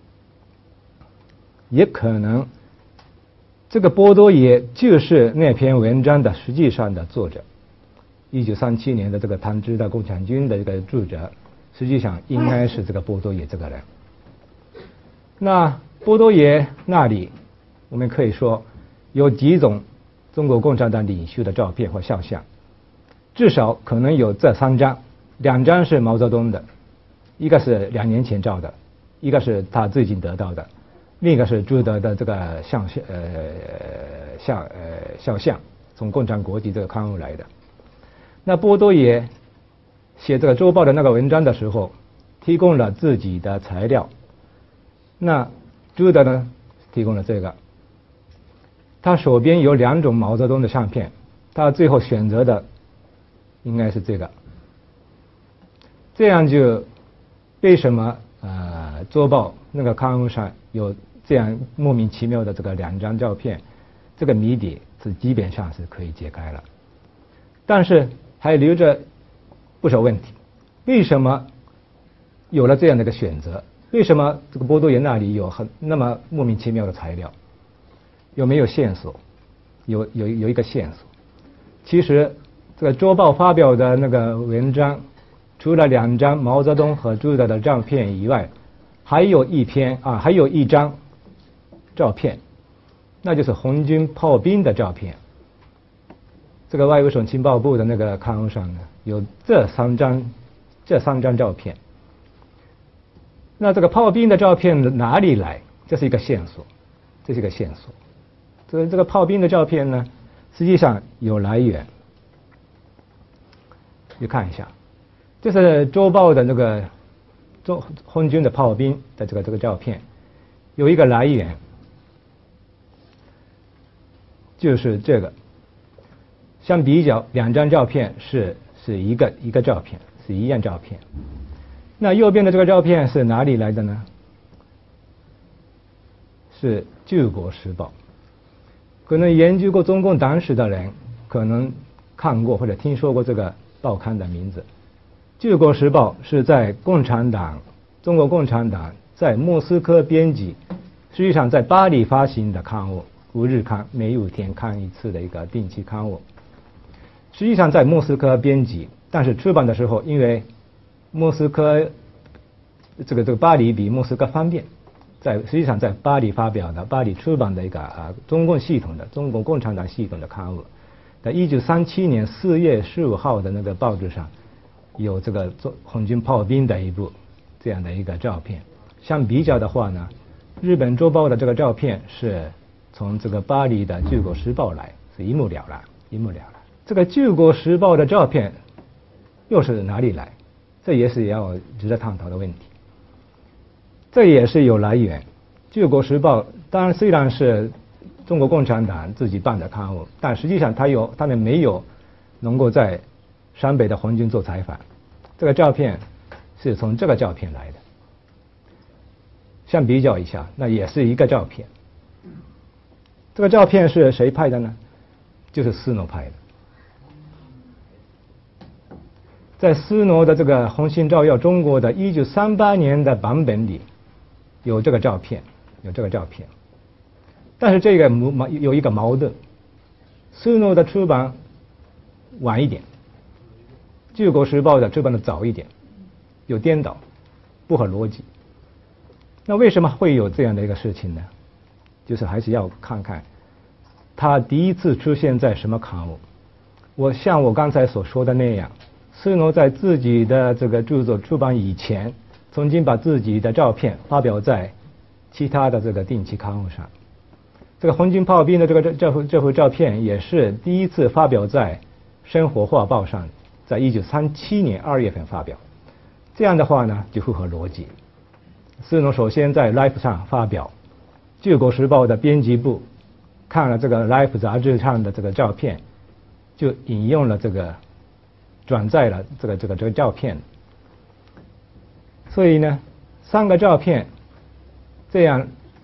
也可能这个波多野就是那篇文章的实际上的作者，一九三七年的这个谈支那共产军的这个作者，实际上应该是这个波多野这个人。那波多野那里我们可以说有几种中国共产党领袖的照片或肖像，至少可能有这三张，两张是毛泽东的，一个是两年前照的，一个是他最近得到的，另一个是朱德的这个像呃像呃肖像，从《共产国际》这个刊物来的。那波多野写这个周报的那个文章的时候，提供了自己的材料。那朱德呢，提供了这个。他手边有两种毛泽东的相片，他最后选择的应该是这个。这样就为什么呃周报那个刊物上有这样莫名其妙的这个两张照片，这个谜底是基本上是可以解开了。但是还留着不少问题，为什么有了这样的一个选择？为什么这个波多野那里有很那么莫名其妙的材料？有没有线索？有有有一个线索。其实这个周报发表的那个文章，除了两张毛泽东和朱德的照片以外，还有一篇啊，还有一张照片，那就是红军炮兵的照片。这个外务省情报部的那个刊物上呢，有这三张这三张照片。那这个炮兵的照片哪里来？这是一个线索，这是一个线索。这个这个炮兵的照片呢，实际上有来源。你看一下，这是周报的那个中红军的炮兵的这个这个照片，有一个来源，就是这个。相比较，两张照片是是一个一个照片，是一样照片。那右边的这个照片是哪里来的呢？是《救国时报》。可能研究过中共党史的人，可能看过或者听说过这个报刊的名字。《救国时报》是在共产党中国共产党在莫斯科编辑，实际上在巴黎发行的刊物，五日刊，每五天刊一次的一个定期刊物。实际上在莫斯科编辑，但是出版的时候，因为莫斯科这个这个巴黎比莫斯科方便，在实际上在巴黎发表的巴黎出版的一个啊中共系统的中国共产党系统的刊物，在一九三七年四月十五号的那个报纸上有这个红军炮兵的一部这样的一个照片。相比较的话呢， 日本周报的这个照片是从这个巴黎的《救国时报》来，是一目了然，一目了然。这个《救国时报》的照片又是哪里来？这也是要值得探讨的问题。这也是有来源，《救国时报》当然虽然是中国共产党自己办的刊物，但实际上他有他们没有能够在陕北的红军做采访。这个照片是从这个照片来的，相比较一下，那也是一个照片。这个照片是谁拍的呢？就是斯诺拍的。在斯诺的这个《红星照耀中国》的一九三八年的版本里，有这个照片，有这个照片。但是这个矛有一个矛盾，斯诺的出版晚一点，《救国时报》的出版的早一点，有颠倒，不合逻辑。那为什么会有这样的一个事情呢？就是还是要看看它第一次出现在什么刊物。我像我刚才所说的那样，斯诺在自己的这个著作出版以前，曾经把自己的照片发表在其他的这个定期刊物上。这个红军炮兵的这个这这幅这幅照片也是第一次发表在《生活画报》上，在一九三七年二月份发表。这样的话呢，就符合逻辑。斯诺首先在《Life》上发表，《救国时报》的编辑部看了这个《Life》杂志上的这个照片，就引用了这个，转载了这个这个这个照片。所以呢，三个照片这样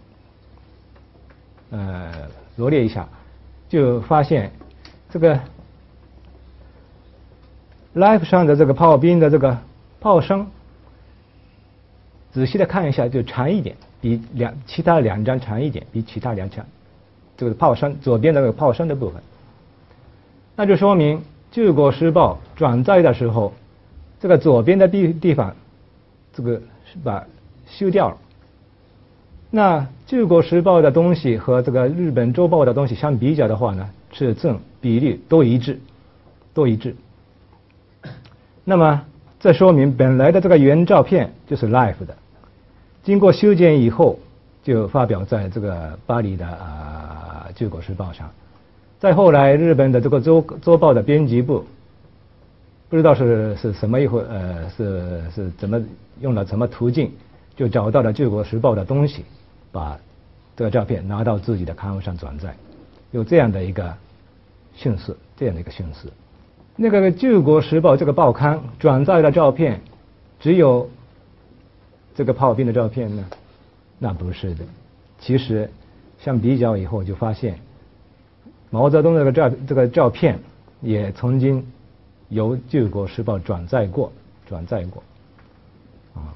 呃罗列一下，就发现这个《Life》上的这个炮兵的这个炮声，仔细的看一下就长一点，比两其他两张长一点，比其他两张这个炮声左边的这个炮声的部分，那就说明《救国时报》转载的时候，这个左边的地地方，这个是把修掉了。那《救国时报》的东西和这个日本周报的东西相比较的话呢，尺寸比例都一致，都一致。那么这说明本来的这个原照片就是 Life 的，经过修剪以后就发表在这个巴黎的啊《救国时报》上。再后来，日本的这个周周报的编辑部不知道是是什么一回呃是是怎么用了什么途径，就找到了《救国时报》的东西，把这个照片拿到自己的刊物上转载，有这样的一个迅速，这样的一个迅速。那个《救国时报》这个报刊转载的照片，只有这个炮兵的照片呢？那不是的。其实相比较以后，就发现毛泽东这个照这个照片也曾经由《救国时报》转载过，转载过啊。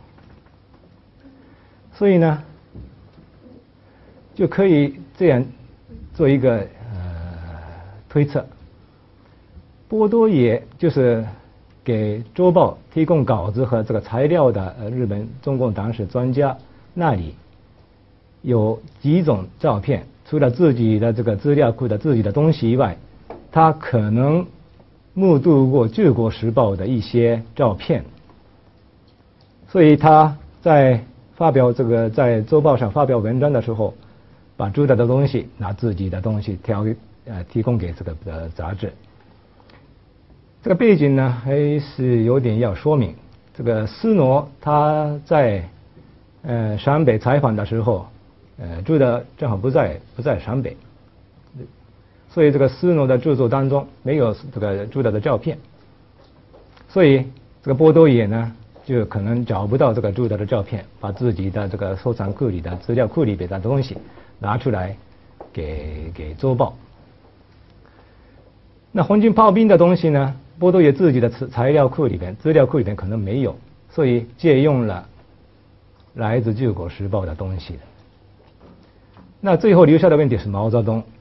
所以呢，就可以这样做一个呃推测。波多野就是给周报提供稿子和这个材料的呃日本中共党史专家那里有几种照片，除了自己的这个资料库的自己的东西以外，他可能目睹过《救国时报》的一些照片，所以他在发表这个在周报上发表文章的时候，把知道的东西拿自己的东西调呃提供给这个呃杂志。这个背景呢，还是有点要说明。这个斯诺他在呃陕北采访的时候，呃住的正好不在不在陕北，所以这个斯诺的著作当中没有这个住的的照片，所以这个波多野呢就可能找不到这个住的的照片，把自己的这个收藏库里的资料库里边的东西拿出来给给周报。那红军炮兵的东西呢，波多野自己的材料库里边、资料库里边可能没有，所以借用了来自《救国时报》的东西。那最后留下的问题是毛泽东。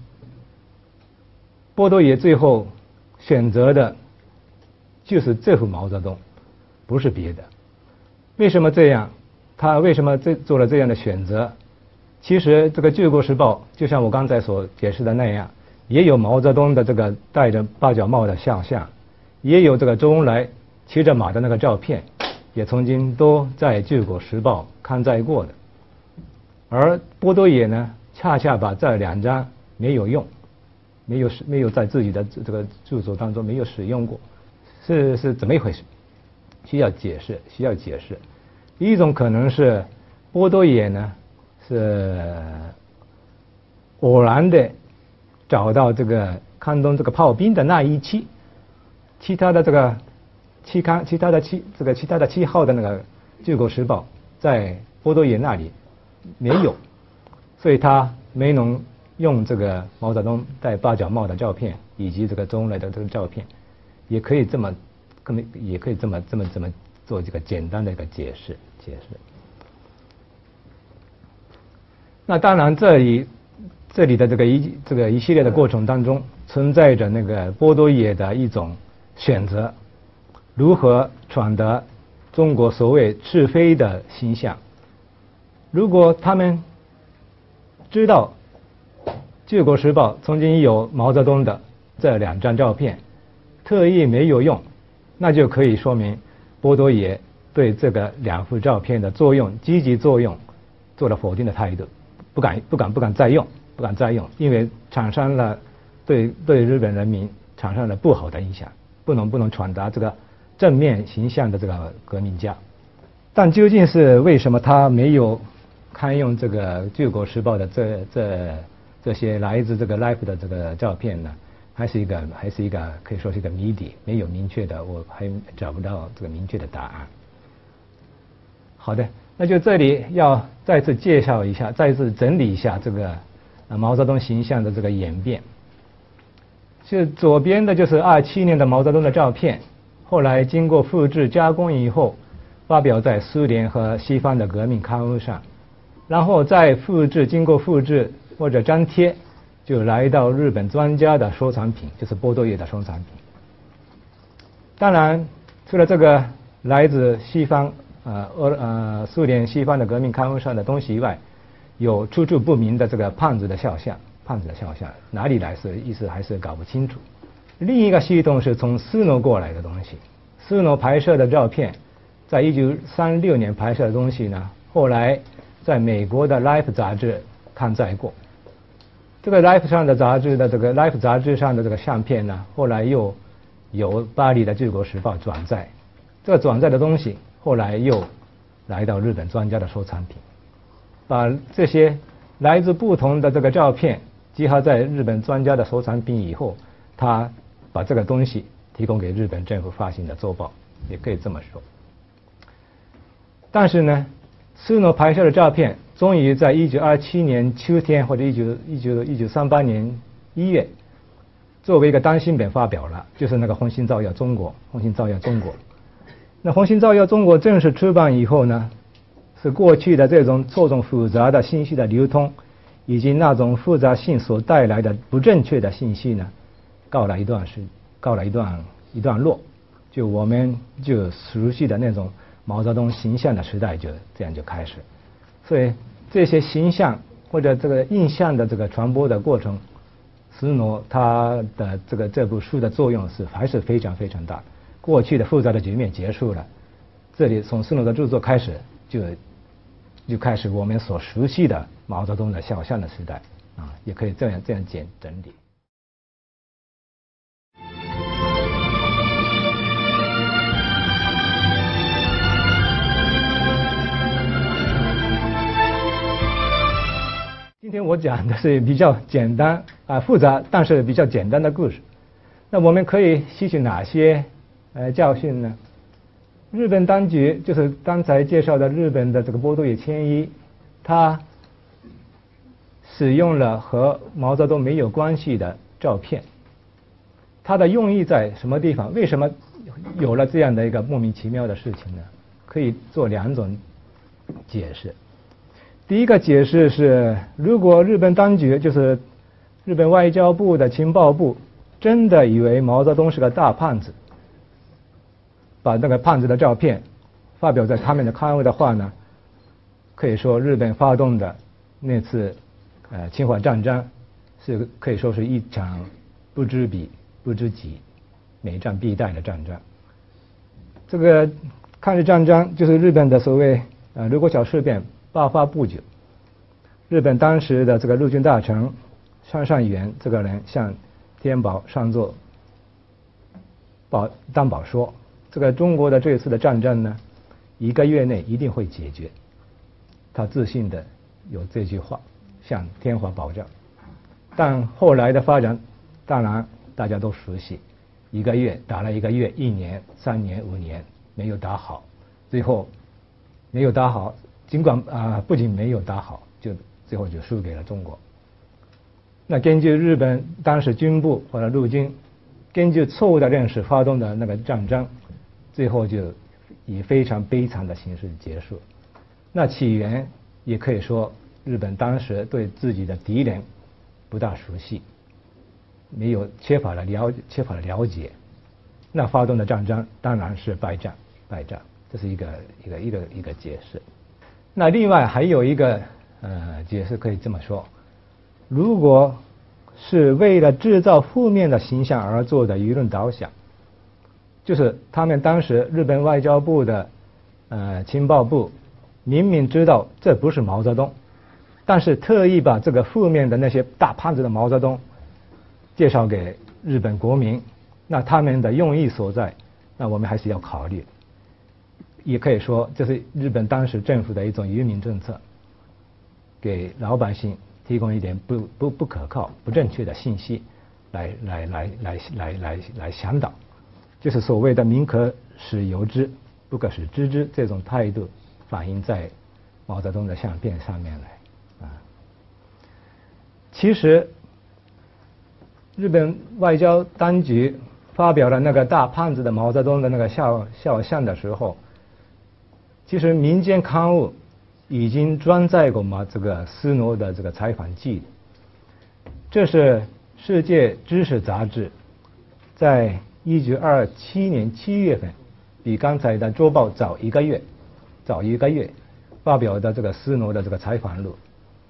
波多野最后选择的就是这幅毛泽东，不是别的。为什么这样？他为什么这做了这样的选择？其实这个《救国时报》就像我刚才所解释的那样，也有毛泽东的这个戴着八角帽的肖像，也有这个周恩来骑着马的那个照片，也曾经都在《救国时报》刊载过的。 而波多野呢，恰恰把这两章没有用，没有使没有在自己的这个著作当中没有使用过，是是怎么一回事？需要解释，需要解释。一种可能是波多野呢是偶然的找到这个刊登这个炮兵的那一期，其他的这个期刊，其他的期这个其他的七号的那个《救国时报》在波多野那里没有，所以他没能用这个毛泽东戴八角帽的照片以及这个周恩来的这个照片，也可以这么，可能也可以这么这么这么做这个简单的一个解释解释。那当然这里这里的这个一这个一系列的过程当中，存在着那个波多野的一种选择，如何传达中国所谓是非的形象。如果他们知道《救国时报》曾经有毛泽东的这两张照片，特意没有用，那就可以说明波多野对这个两幅照片的作用积极作用做了否定的态度，不敢不敢不敢再用，不敢再用，因为产生了对对日本人民产生了不好的影响，不能不能传达这个正面形象的这个革命家。但究竟是为什么他没有刊用这个《救国时报》的这这这些来自这个 Life 的这个照片呢？还是一个还是一个可以说是一个谜底，没有明确的，我还找不到这个明确的答案。好的，那就这里要再次介绍一下，再次整理一下这个呃毛泽东形象的这个演变。就左边的就是二七年的毛泽东的照片，后来经过复制加工以后，发表在苏联和西方的革命刊物上，然后再复制，经过复制或者粘贴，就来到日本专家的收藏品，就是波多野的收藏品。当然，除了这个来自西方呃俄呃苏联西方的革命刊物上的东西以外，有出处不明的这个胖子的肖像，胖子的肖像哪里来是意思还是搞不清楚。另一个系统是从斯诺过来的东西，斯诺拍摄的照片，在一九三六年拍摄的东西呢，后来在美国的 Life 杂志刊载过。这个 Life 上的杂志的这个 Life 杂志上的这个相片呢，后来又由巴黎的《救国时报》转载。这个转载的东西后来又来到日本专家的收藏品，把这些来自不同的这个照片集合在日本专家的收藏品以后，他把这个东西提供给日本政府发行的周报，也可以这么说。但是呢，斯诺拍摄的照片终于在一九二七年秋天或者一九一九一九三八年一月，作为一个单行本发表了，就是那个《红星照耀中国》，《红星照耀中国》。那《红星照耀中国》正式出版以后呢，是过去的这种错综复杂的信息的流通，以及那种复杂性所带来的不正确的信息呢，告了一段时，告了一段一段落，就我们就熟悉的那种毛泽东形象的时代就这样就开始。所以这些形象或者这个印象的这个传播的过程，斯诺他的这个这部书的作用是还是非常非常大。过去的复杂的局面结束了，这里从斯诺的著作开始，就就开始我们所熟悉的毛泽东的肖像的时代啊，也可以这样这样简整理。今天我讲的是比较简单啊复杂，但是比较简单的故事。那我们可以吸取哪些呃教训呢？日本当局就是刚才介绍的日本的这个波多野千一，他使用了和毛泽东没有关系的照片。他的用意在什么地方？为什么有了这样的一个莫名其妙的事情呢？可以做两种解释。第一个解释是，如果日本当局就是日本外交部的情报部真的以为毛泽东是个大胖子，把那个胖子的照片发表在他们的刊物的话呢，可以说日本发动的那次呃侵华战争是可以说是一场不知彼不知己、每战必败的战争。这个抗日战争就是日本的所谓呃卢沟桥事变爆发不久， 日本当时的这个陆军大臣山上元这个人向天宝上座保担保说，这个中国的这一次的战争呢，一个月内一定会解决。他自信的有这句话向天皇保证。但后来的发展，当然大家都熟悉，一个月打了一个月，一年、三年、五年没有打好，最后没有打好，尽管啊、呃、不仅没有打好，就最后就输给了中国。那根据日本当时军部或者陆军根据错误的认识发动的那个战争，最后就以非常悲惨的形式结束。那起源也可以说，日本当时对自己的敌人不大熟悉，没有缺乏了了缺乏了了解，那发动的战争当然是败战，败战，这是一个一个一个一个解释。那另外还有一个呃解释可以这么说，如果是为了制造负面的形象而做的舆论导向，就是他们当时日本外交部的呃情报部明明知道这不是毛泽东，但是特意把这个负面的那些大胖子的毛泽东介绍给日本国民，那他们的用意所在，那我们还是要考虑。也可以说，这是日本当时政府的一种愚民政策，给老百姓提供一点不不不可靠、不正确的信息，来来来来来来来向导，就是所谓的民可使由之，不可使知之这种态度，反映在毛泽东的相片上面来啊。其实，日本外交当局发表了那个大胖子的毛泽东的那个肖肖像的时候，其实民间刊物已经转载过嘛这个斯诺的这个采访记。这是《世界知识》杂志在一九二七年七月份，比刚才的周报早一个月，早一个月发表的这个斯诺的这个采访录。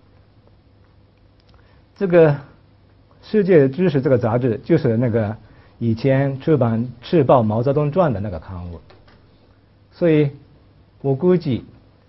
这个《世界知识》这个杂志就是那个以前出版《赤报毛泽东传》的那个刊物，所以我估计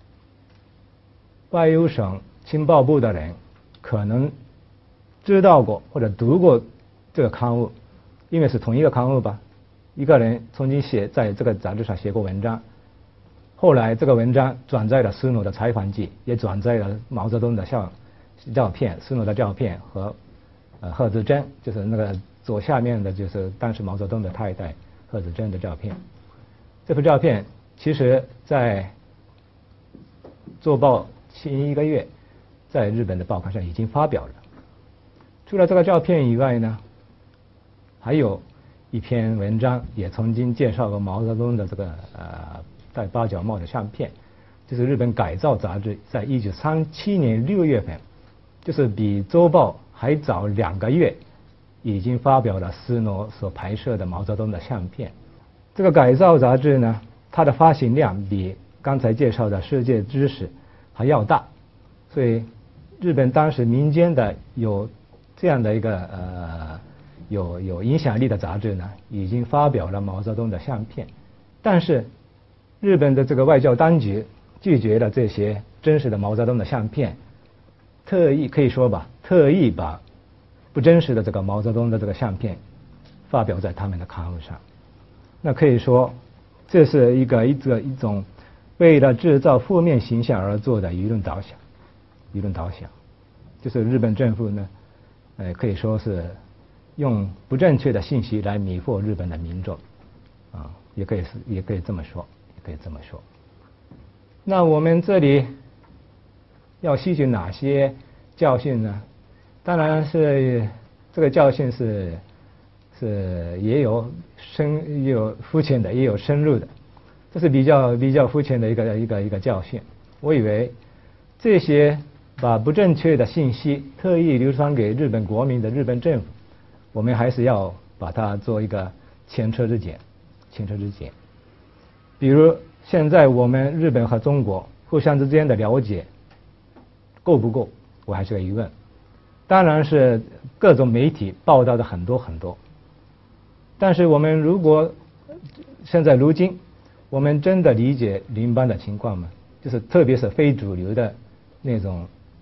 外务省情报部的人可能知道过或者读过这个刊物，因为是同一个刊物吧。一个人曾经写在这个杂志上写过文章，后来这个文章转载了斯诺的采访记，也转载了毛泽东的照照片、斯诺的照片和呃贺子珍，就是那个左下面的就是当时毛泽东的太太贺子珍的照片。这幅照片其实在做报前一个月，在日本的报刊上已经发表了。除了这个照片以外呢，还有一篇文章也曾经介绍过毛泽东的这个呃戴八角帽的相片，就是日本改造杂志在一九三七年六月份，就是比周报还早两个月，已经发表了斯诺所拍摄的毛泽东的相片。这个改造杂志呢，它的发行量比刚才介绍的《世界知识》还要大，所以日本当时民间的有这样的一个呃有有影响力的杂志呢，已经发表了毛泽东的相片，但是日本的这个外交当局拒绝了这些真实的毛泽东的相片，特意可以说吧，特意把不真实的这个毛泽东的这个相片发表在他们的刊物上。那可以说，这是一个一个一种为了制造负面形象而做的舆论导向，舆论导向，就是日本政府呢，呃，可以说是用不正确的信息来迷惑日本的民众，啊，也可以是也可以这么说，也可以这么说。那我们这里要吸取哪些教训呢？当然是这个教训是是也有深也有肤浅的，也有深入的。这是比较比较肤浅的一个一个一个教训。我以为这些把不正确的信息特意流传给日本国民的日本政府，我们还是要把它做一个前车之鉴，前车之鉴。比如现在我们日本和中国互相之间的了解够不够？我还是个疑问。当然是各种媒体报道的很多很多，但是我们如果现在如今我们真的理解邻邦的情况吗？就是特别是非主流的那种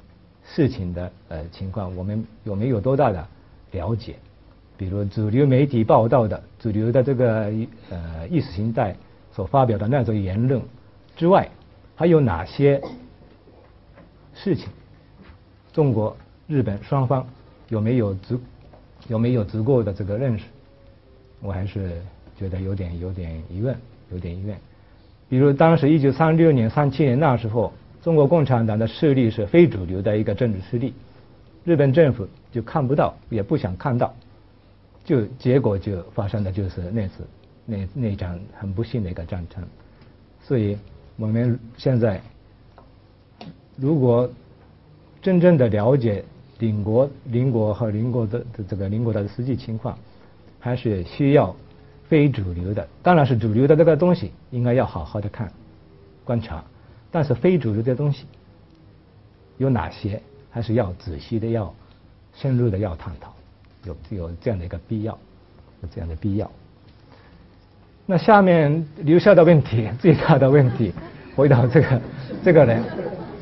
事情的呃情况，我们有没有多大的了解？比如主流媒体报道的主流的这个呃意识形态所发表的那种言论之外，还有哪些事情，中国、日本双方有没有足有没有足够的这个认识？我还是觉得有点有点疑问，有点疑问。比如当时一九三六年、三七年那时候，中国共产党的势力是非主流的一个政治势力，日本政府就看不到，也不想看到，就结果就发生的就是那次那那场很不幸的一个战争。所以我们现在如果真正的了解邻国邻国和邻国的这个邻国的实际情况，还是需要非主流的，当然是主流的这个东西应该要好好的看观察，但是非主流的东西有哪些，还是要仔细的要深入的要探讨，有有这样的一个必要，有这样的必要。那下面留下的问题，最大的问题，回到这个这个人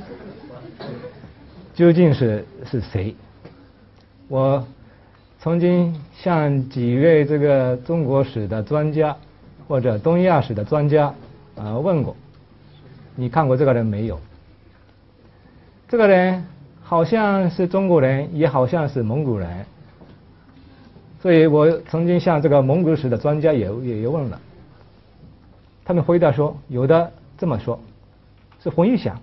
究竟是是谁？我曾经向几位这个中国史的专家或者东亚史的专家啊、呃、问过，你看过这个人没有？这个人好像是中国人，也好像是蒙古人，所以我曾经向这个蒙古史的专家也也也问了，他们回答说，有的这么说，是冯玉祥，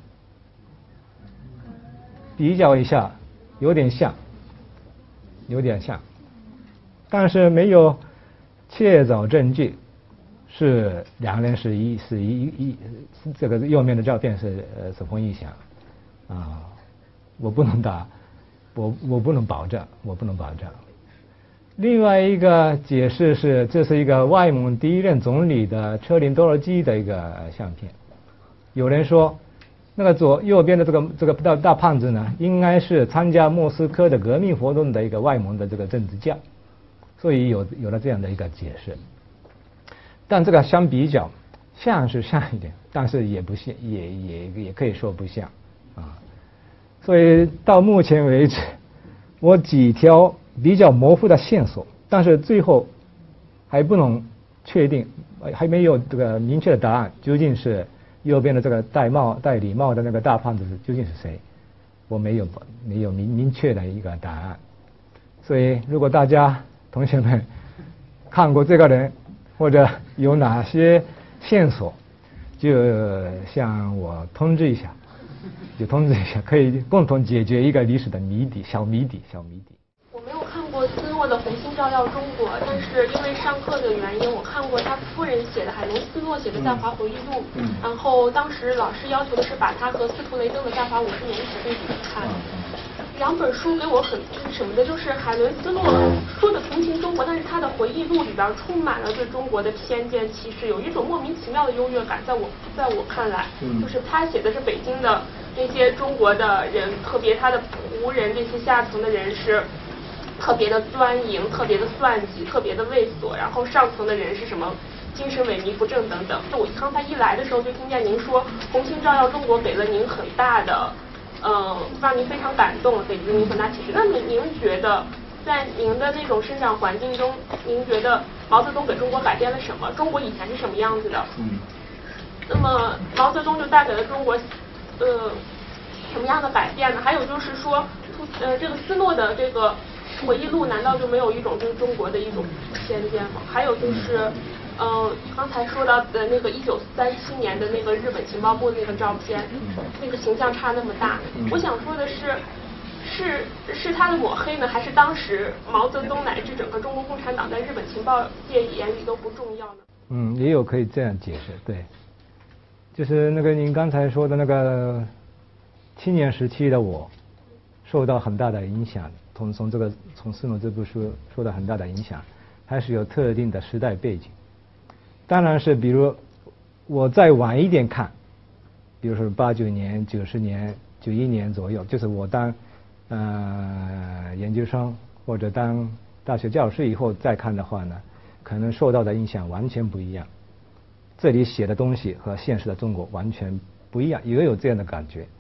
比较一下，有点像，有点像，但是没有确凿证据是两人是一是一一这个右面的照片是呃是冯玉祥啊，我不能打，我我不能保证，我不能保证。另外一个解释是，这是一个外蒙第一任总理的车林多尔基的一个相片。有人说，那个左右边的这个这个大大胖子呢，应该是参加莫斯科的革命活动的一个外蒙的这个政治家，所以有有了这样的一个解释。但这个相比较，像是像一点，但是也不像，也也也可以说不像啊。所以到目前为止，我几条比较模糊的线索，但是最后还不能确定，还没有这个明确的答案，究竟是右边的这个戴帽戴礼帽的那个大胖子究竟是谁？我没有没有明明确的一个答案。所以如果大家同学们看过这个人，或者有哪些线索，就向我通知一下，就通知一下，可以共同解决一个历史的谜底，小谜底，小谜底。 我没有看过斯诺的《红星照耀中国》，但是因为上课的原因，我看过他夫人写的海伦斯诺写的《在华回忆录》，嗯，然后当时老师要求的是把他和斯图雷登的《在华五十年》一起对比看。两本书给我很什么的，就是海伦斯诺说的同情中国，但是他的回忆录里边充满了对中国的偏见歧视，有一种莫名其妙的优越感，在我在我看来，就是他写的是北京的那些中国的人，特别他的仆人，这些下层的人是特别的钻营，特别的算计，特别的猥琐，然后上层的人是什么精神萎靡不振等等。我刚才一来的时候就听见您说《红星照耀中国》给了您很大的嗯，让您非常感动，给了您很大启示。那么您觉得，在您的那种生长环境中，您觉得毛泽东给中国改变了什么？中国以前是什么样子的？嗯。那么毛泽东就带给了中国，呃，什么样的改变呢？还有就是说，呃，这个斯诺的这个回忆录，难道就没有一种对中国的一种偏见吗？还有就是。嗯，刚才说到的那个一九三七年的那个日本情报部的那个照片，那个形象差那么大，我想说的是，是是他的抹黑呢，还是当时毛泽东乃至整个中国共产党在日本情报界眼里都不重要呢？ 嗯，也有可以这样解释，对，就是那个您刚才说的那个青年时期的我，受到很大的影响，从从这个从斯诺这部书受到很大的影响，还是有特定的时代背景。当然是，比如我再晚一点看，比如说八九年、九十年、九一年左右，就是我当呃研究生或者当大学教师以后再看的话呢，可能受到的影响完全不一样。这里写的东西和现实的中国完全不一样，也有这样的感觉。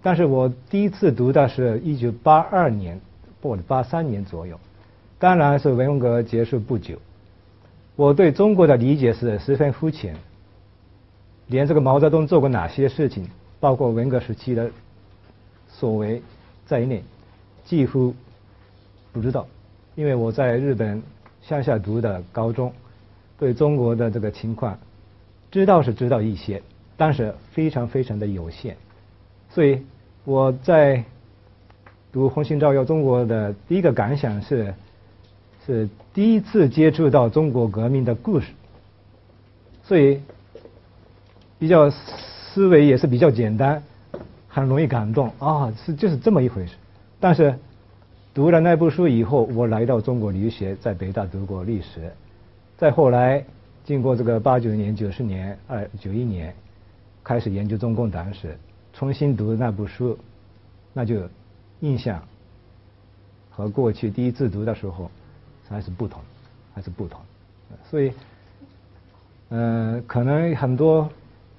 但是我第一次读的是一九八二年或者八三年左右，当然是文革结束不久。我对中国的理解是十分肤浅，连这个毛泽东做过哪些事情，包括文革时期的所为在内，几乎不知道。因为我在日本乡下读的高中，对中国的这个情况知道是知道一些，但是非常非常的有限。所以我在读《红星照耀中国》的第一个感想是，是第一次接触到中国革命的故事，所以比较思维也是比较简单，很容易感动啊，是就是这么一回事。但是读了那部书以后，我来到中国留学，在北大读过历史，再后来经过这个八九年、九十年、二九一年，开始研究中共党史，重新读那部书，那就印象和过去第一次读的时候还是不同，还是不同。所以，嗯、呃，可能很多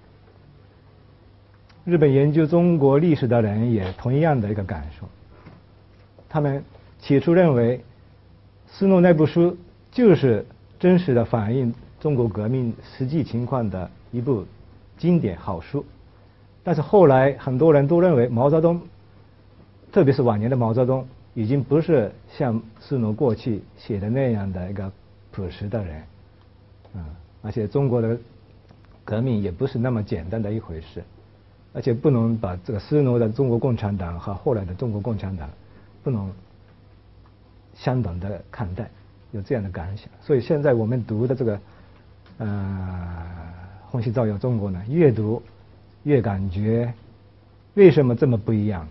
日本研究中国历史的人也同样的一个感受。他们起初认为斯诺那部书就是真实的反映中国革命实际情况的一部经典好书，但是后来很多人都认为毛泽东，特别是晚年的毛泽东，已经不是像斯诺过去写的那样的一个朴实的人，嗯，而且中国的革命也不是那么简单的一回事，而且不能把这个斯诺的中国共产党和后来的中国共产党不能相等的看待，有这样的感想。所以现在我们读的这个呃《红星照耀中国》呢，越读越感觉为什么这么不一样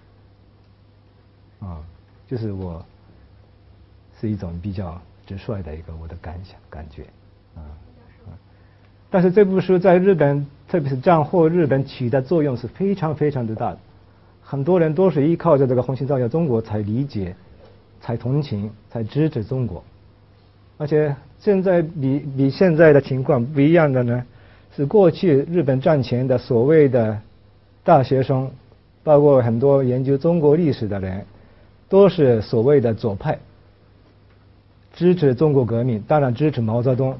啊？就是我是一种比较直率的一个我的感想感觉啊。但是这部书在日本，特别是战后日本起的作用是非常非常的大的。很多人都是依靠着这个《红星照耀中国》才理解、才同情、才支持中国。而且现在比比现在的情况不一样的呢，是过去日本战前的所谓的大学生，包括很多研究中国历史的人，都是所谓的左派，支持中国革命，当然支持毛泽东。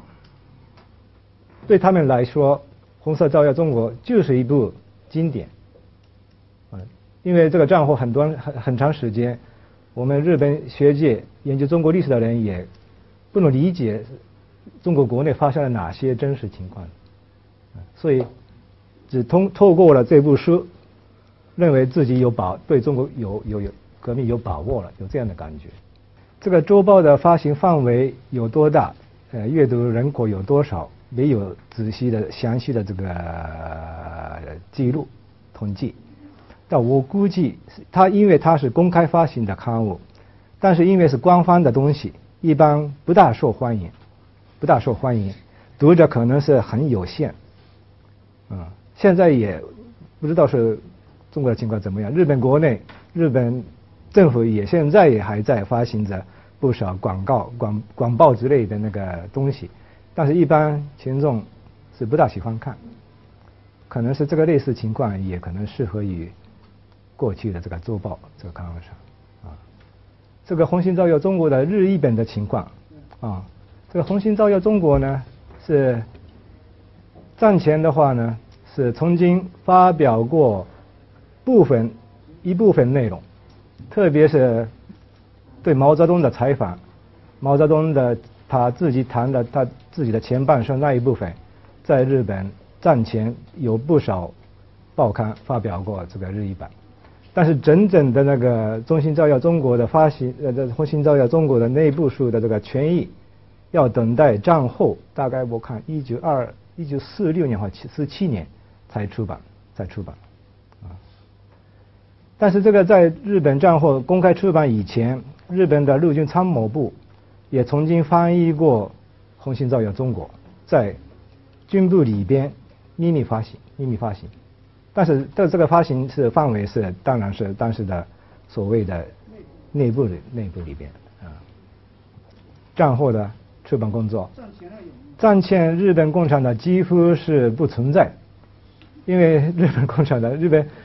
对他们来说，《红色照耀中国》就是一部经典。因为这个战后很多很很长时间，我们日本学界研究中国历史的人也不能理解中国国内发生了哪些真实情况，所以只通透过了这部书，认为自己有把对中国有有有革命有把握了，有这样的感觉。这个周报的发行范围有多大，呃，阅读人口有多少，没有仔细的详细的这个、呃、记录统计。但我估计，它因为它是公开发行的刊物，但是因为是官方的东西，一般不大受欢迎，不大受欢迎，读者可能是很有限。嗯，现在也不知道是中国的情况怎么样。日本国内，日本政府也现在也还在发行着不少广告、广广报之类的那个东西，但是一般群众是不大喜欢看。可能是这个类似情况，也可能适合于过去的这个周报这个刊物上啊。这个《红星照耀中国》的日译本的情况啊，这个《红星照耀中国》呢是战前的话呢是曾经发表过部分一部分内容，特别是对毛泽东的采访，毛泽东的他自己谈的他自己的前半生那一部分，在日本战前有不少报刊发表过这个日译版。但是整整的那个《中心照耀中国》的发行，呃，《红星照耀中国》的内部书的这个权益，要等待战后，大概我看一九二一九四六年或四七年才出版，才出版，啊。但是这个在日本战后公开出版以前，日本的陆军参谋部也曾经翻译过《红星照耀中国》，在军部里边秘密发行，秘密发行。但是这这个发行是范围是当然是当时的所谓的内部里内部里边啊。战后的出版工作，战前日本共产党几乎是不存在，因为日本共产党日本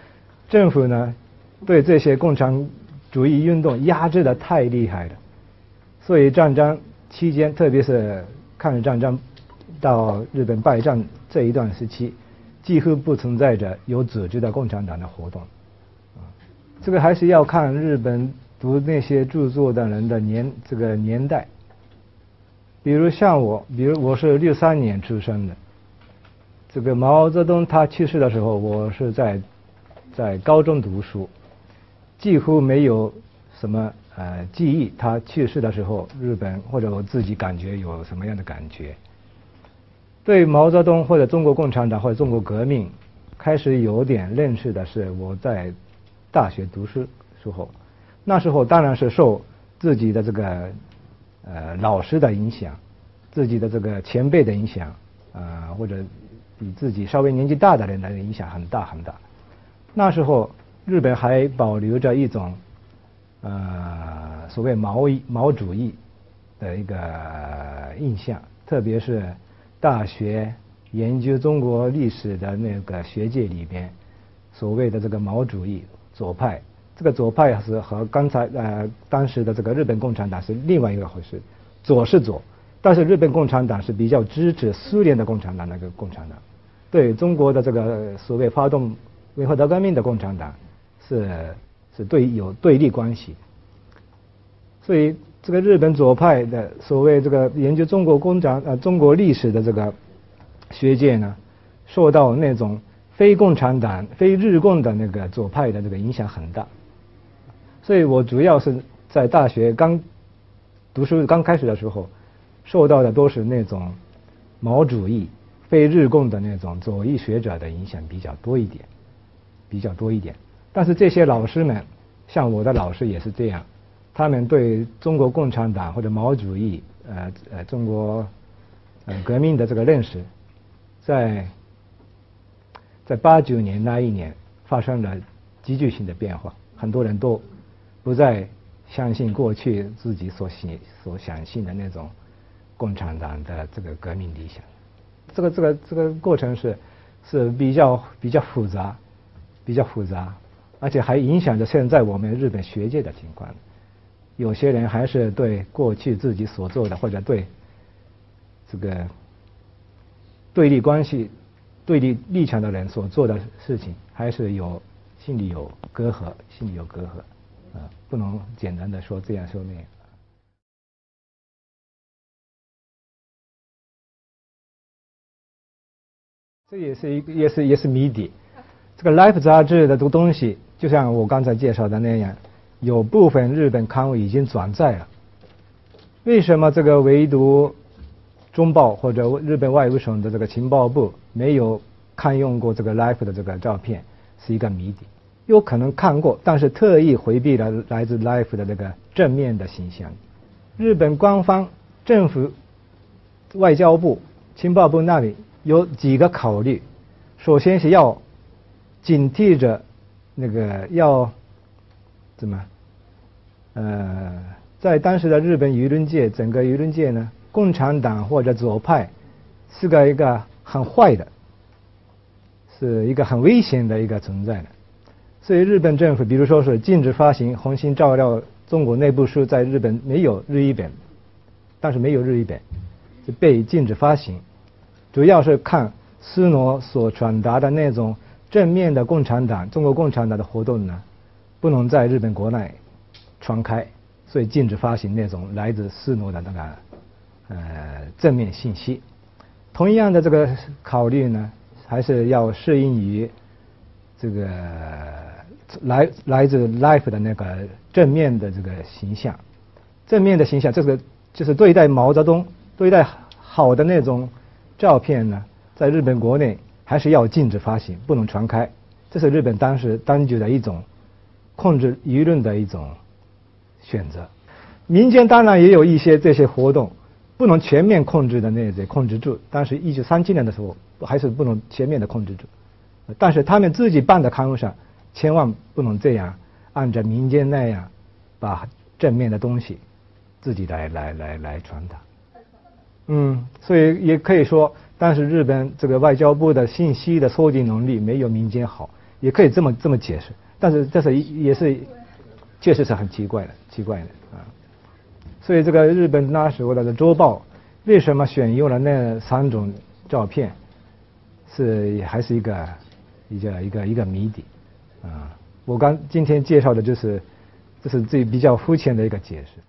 政府呢对这些共产主义运动压制的太厉害了，所以战争期间，特别是抗日战争到日本败战这一段时期，几乎不存在着有组织的共产党的活动。啊，这个还是要看日本读那些著作的人的年这个年代。比如像我，比如我是六三年出生的，这个毛泽东他去世的时候，我是在在高中读书，几乎没有什么呃记忆。他去世的时候，日本或者我自己感觉有什么样的感觉？对毛泽东或者中国共产党或者中国革命开始有点认识的是我在大学读书时候，那时候当然是受自己的这个呃老师的影响，自己的这个前辈的影响，呃或者比自己稍微年纪大的人的影响很大很大。那时候日本还保留着一种呃所谓毛毛主义的一个印象，特别是大学研究中国历史的那个学界里边，所谓的这个毛主义左派，这个左派是和刚才呃当时的这个日本共产党是另外一个回事。左是左，但是日本共产党是比较支持苏联的共产党那个共产党，对中国的这个所谓发动文化大革命的共产党是是对有对立关系。所以这个日本左派的所谓这个研究中国共产呃中国历史的这个学界呢，受到那种非共产党非日共的那个左派的这个影响很大。所以我主要是在大学刚读书刚开始的时候，受到的都是那种毛主义非日共的那种左翼学者的影响比较多一点，比较多一点。但是这些老师们，像我的老师也是这样，他们对中国共产党或者毛主义呃呃中国呃革命的这个认识，在在八九年那一年发生了急剧性的变化，很多人都不再相信过去自己所信所相信的那种共产党的这个革命理想。这个这个这个过程是是比较比较复杂，比较复杂，而且还影响着现在我们日本学界的情况。有些人还是对过去自己所做的或者对这个对立关系、对立立场的人所做的事情，还是有心里有隔阂，心里有隔阂。啊，不能简单的说这样说那样。这也是一个，也是也是谜底。这个《Life》杂志的这个东西，就像我刚才介绍的那样，有部分日本刊物已经转载了。为什么这个唯独中报或者日本外务省的这个情报部没有刊用过这个《Life》的这个照片，是一个谜底。有可能看过，但是特意回避了来自 Life 的这个正面的形象。日本官方、政府、外交部、情报部那里有几个考虑，首先是要警惕着那个要怎么呃，在当时的日本舆论界，整个舆论界呢，共产党或者左派是个一个很坏的，是一个很危险的一个存在的。所以日本政府，比如说是禁止发行红星照料中国内部书，在日本没有日语本，但是没有日语本，就被禁止发行。主要是看斯诺所传达的那种正面的共产党、中国共产党的活动呢，不能在日本国内传开，所以禁止发行那种来自斯诺的那个呃正面信息。同样的这个考虑呢，还是要适应于这个来来自 Life 的那个正面的这个形象，正面的形象，这个就是对待毛泽东、对待好的那种照片呢，在日本国内还是要禁止发行，不能传开。这是日本当时当局的一种控制舆论的一种选择。民间当然也有一些这些活动，不能全面控制的那些控制住。当时一九三七年的时候，还是不能全面的控制住。但是他们自己办的刊物上，千万不能这样按照民间那样把正面的东西自己来来来来传达。嗯，所以也可以说，当时日本这个外交部的信息的搜集能力没有民间好， 也可以这么这么解释，但是这是也是确实是很奇怪的，奇怪的啊。所以这个日本那时候的周报为什么选用了那三种照片，是还是一个一个一个一个谜底啊。我刚今天介绍的就是这是最比较肤浅的一个解释。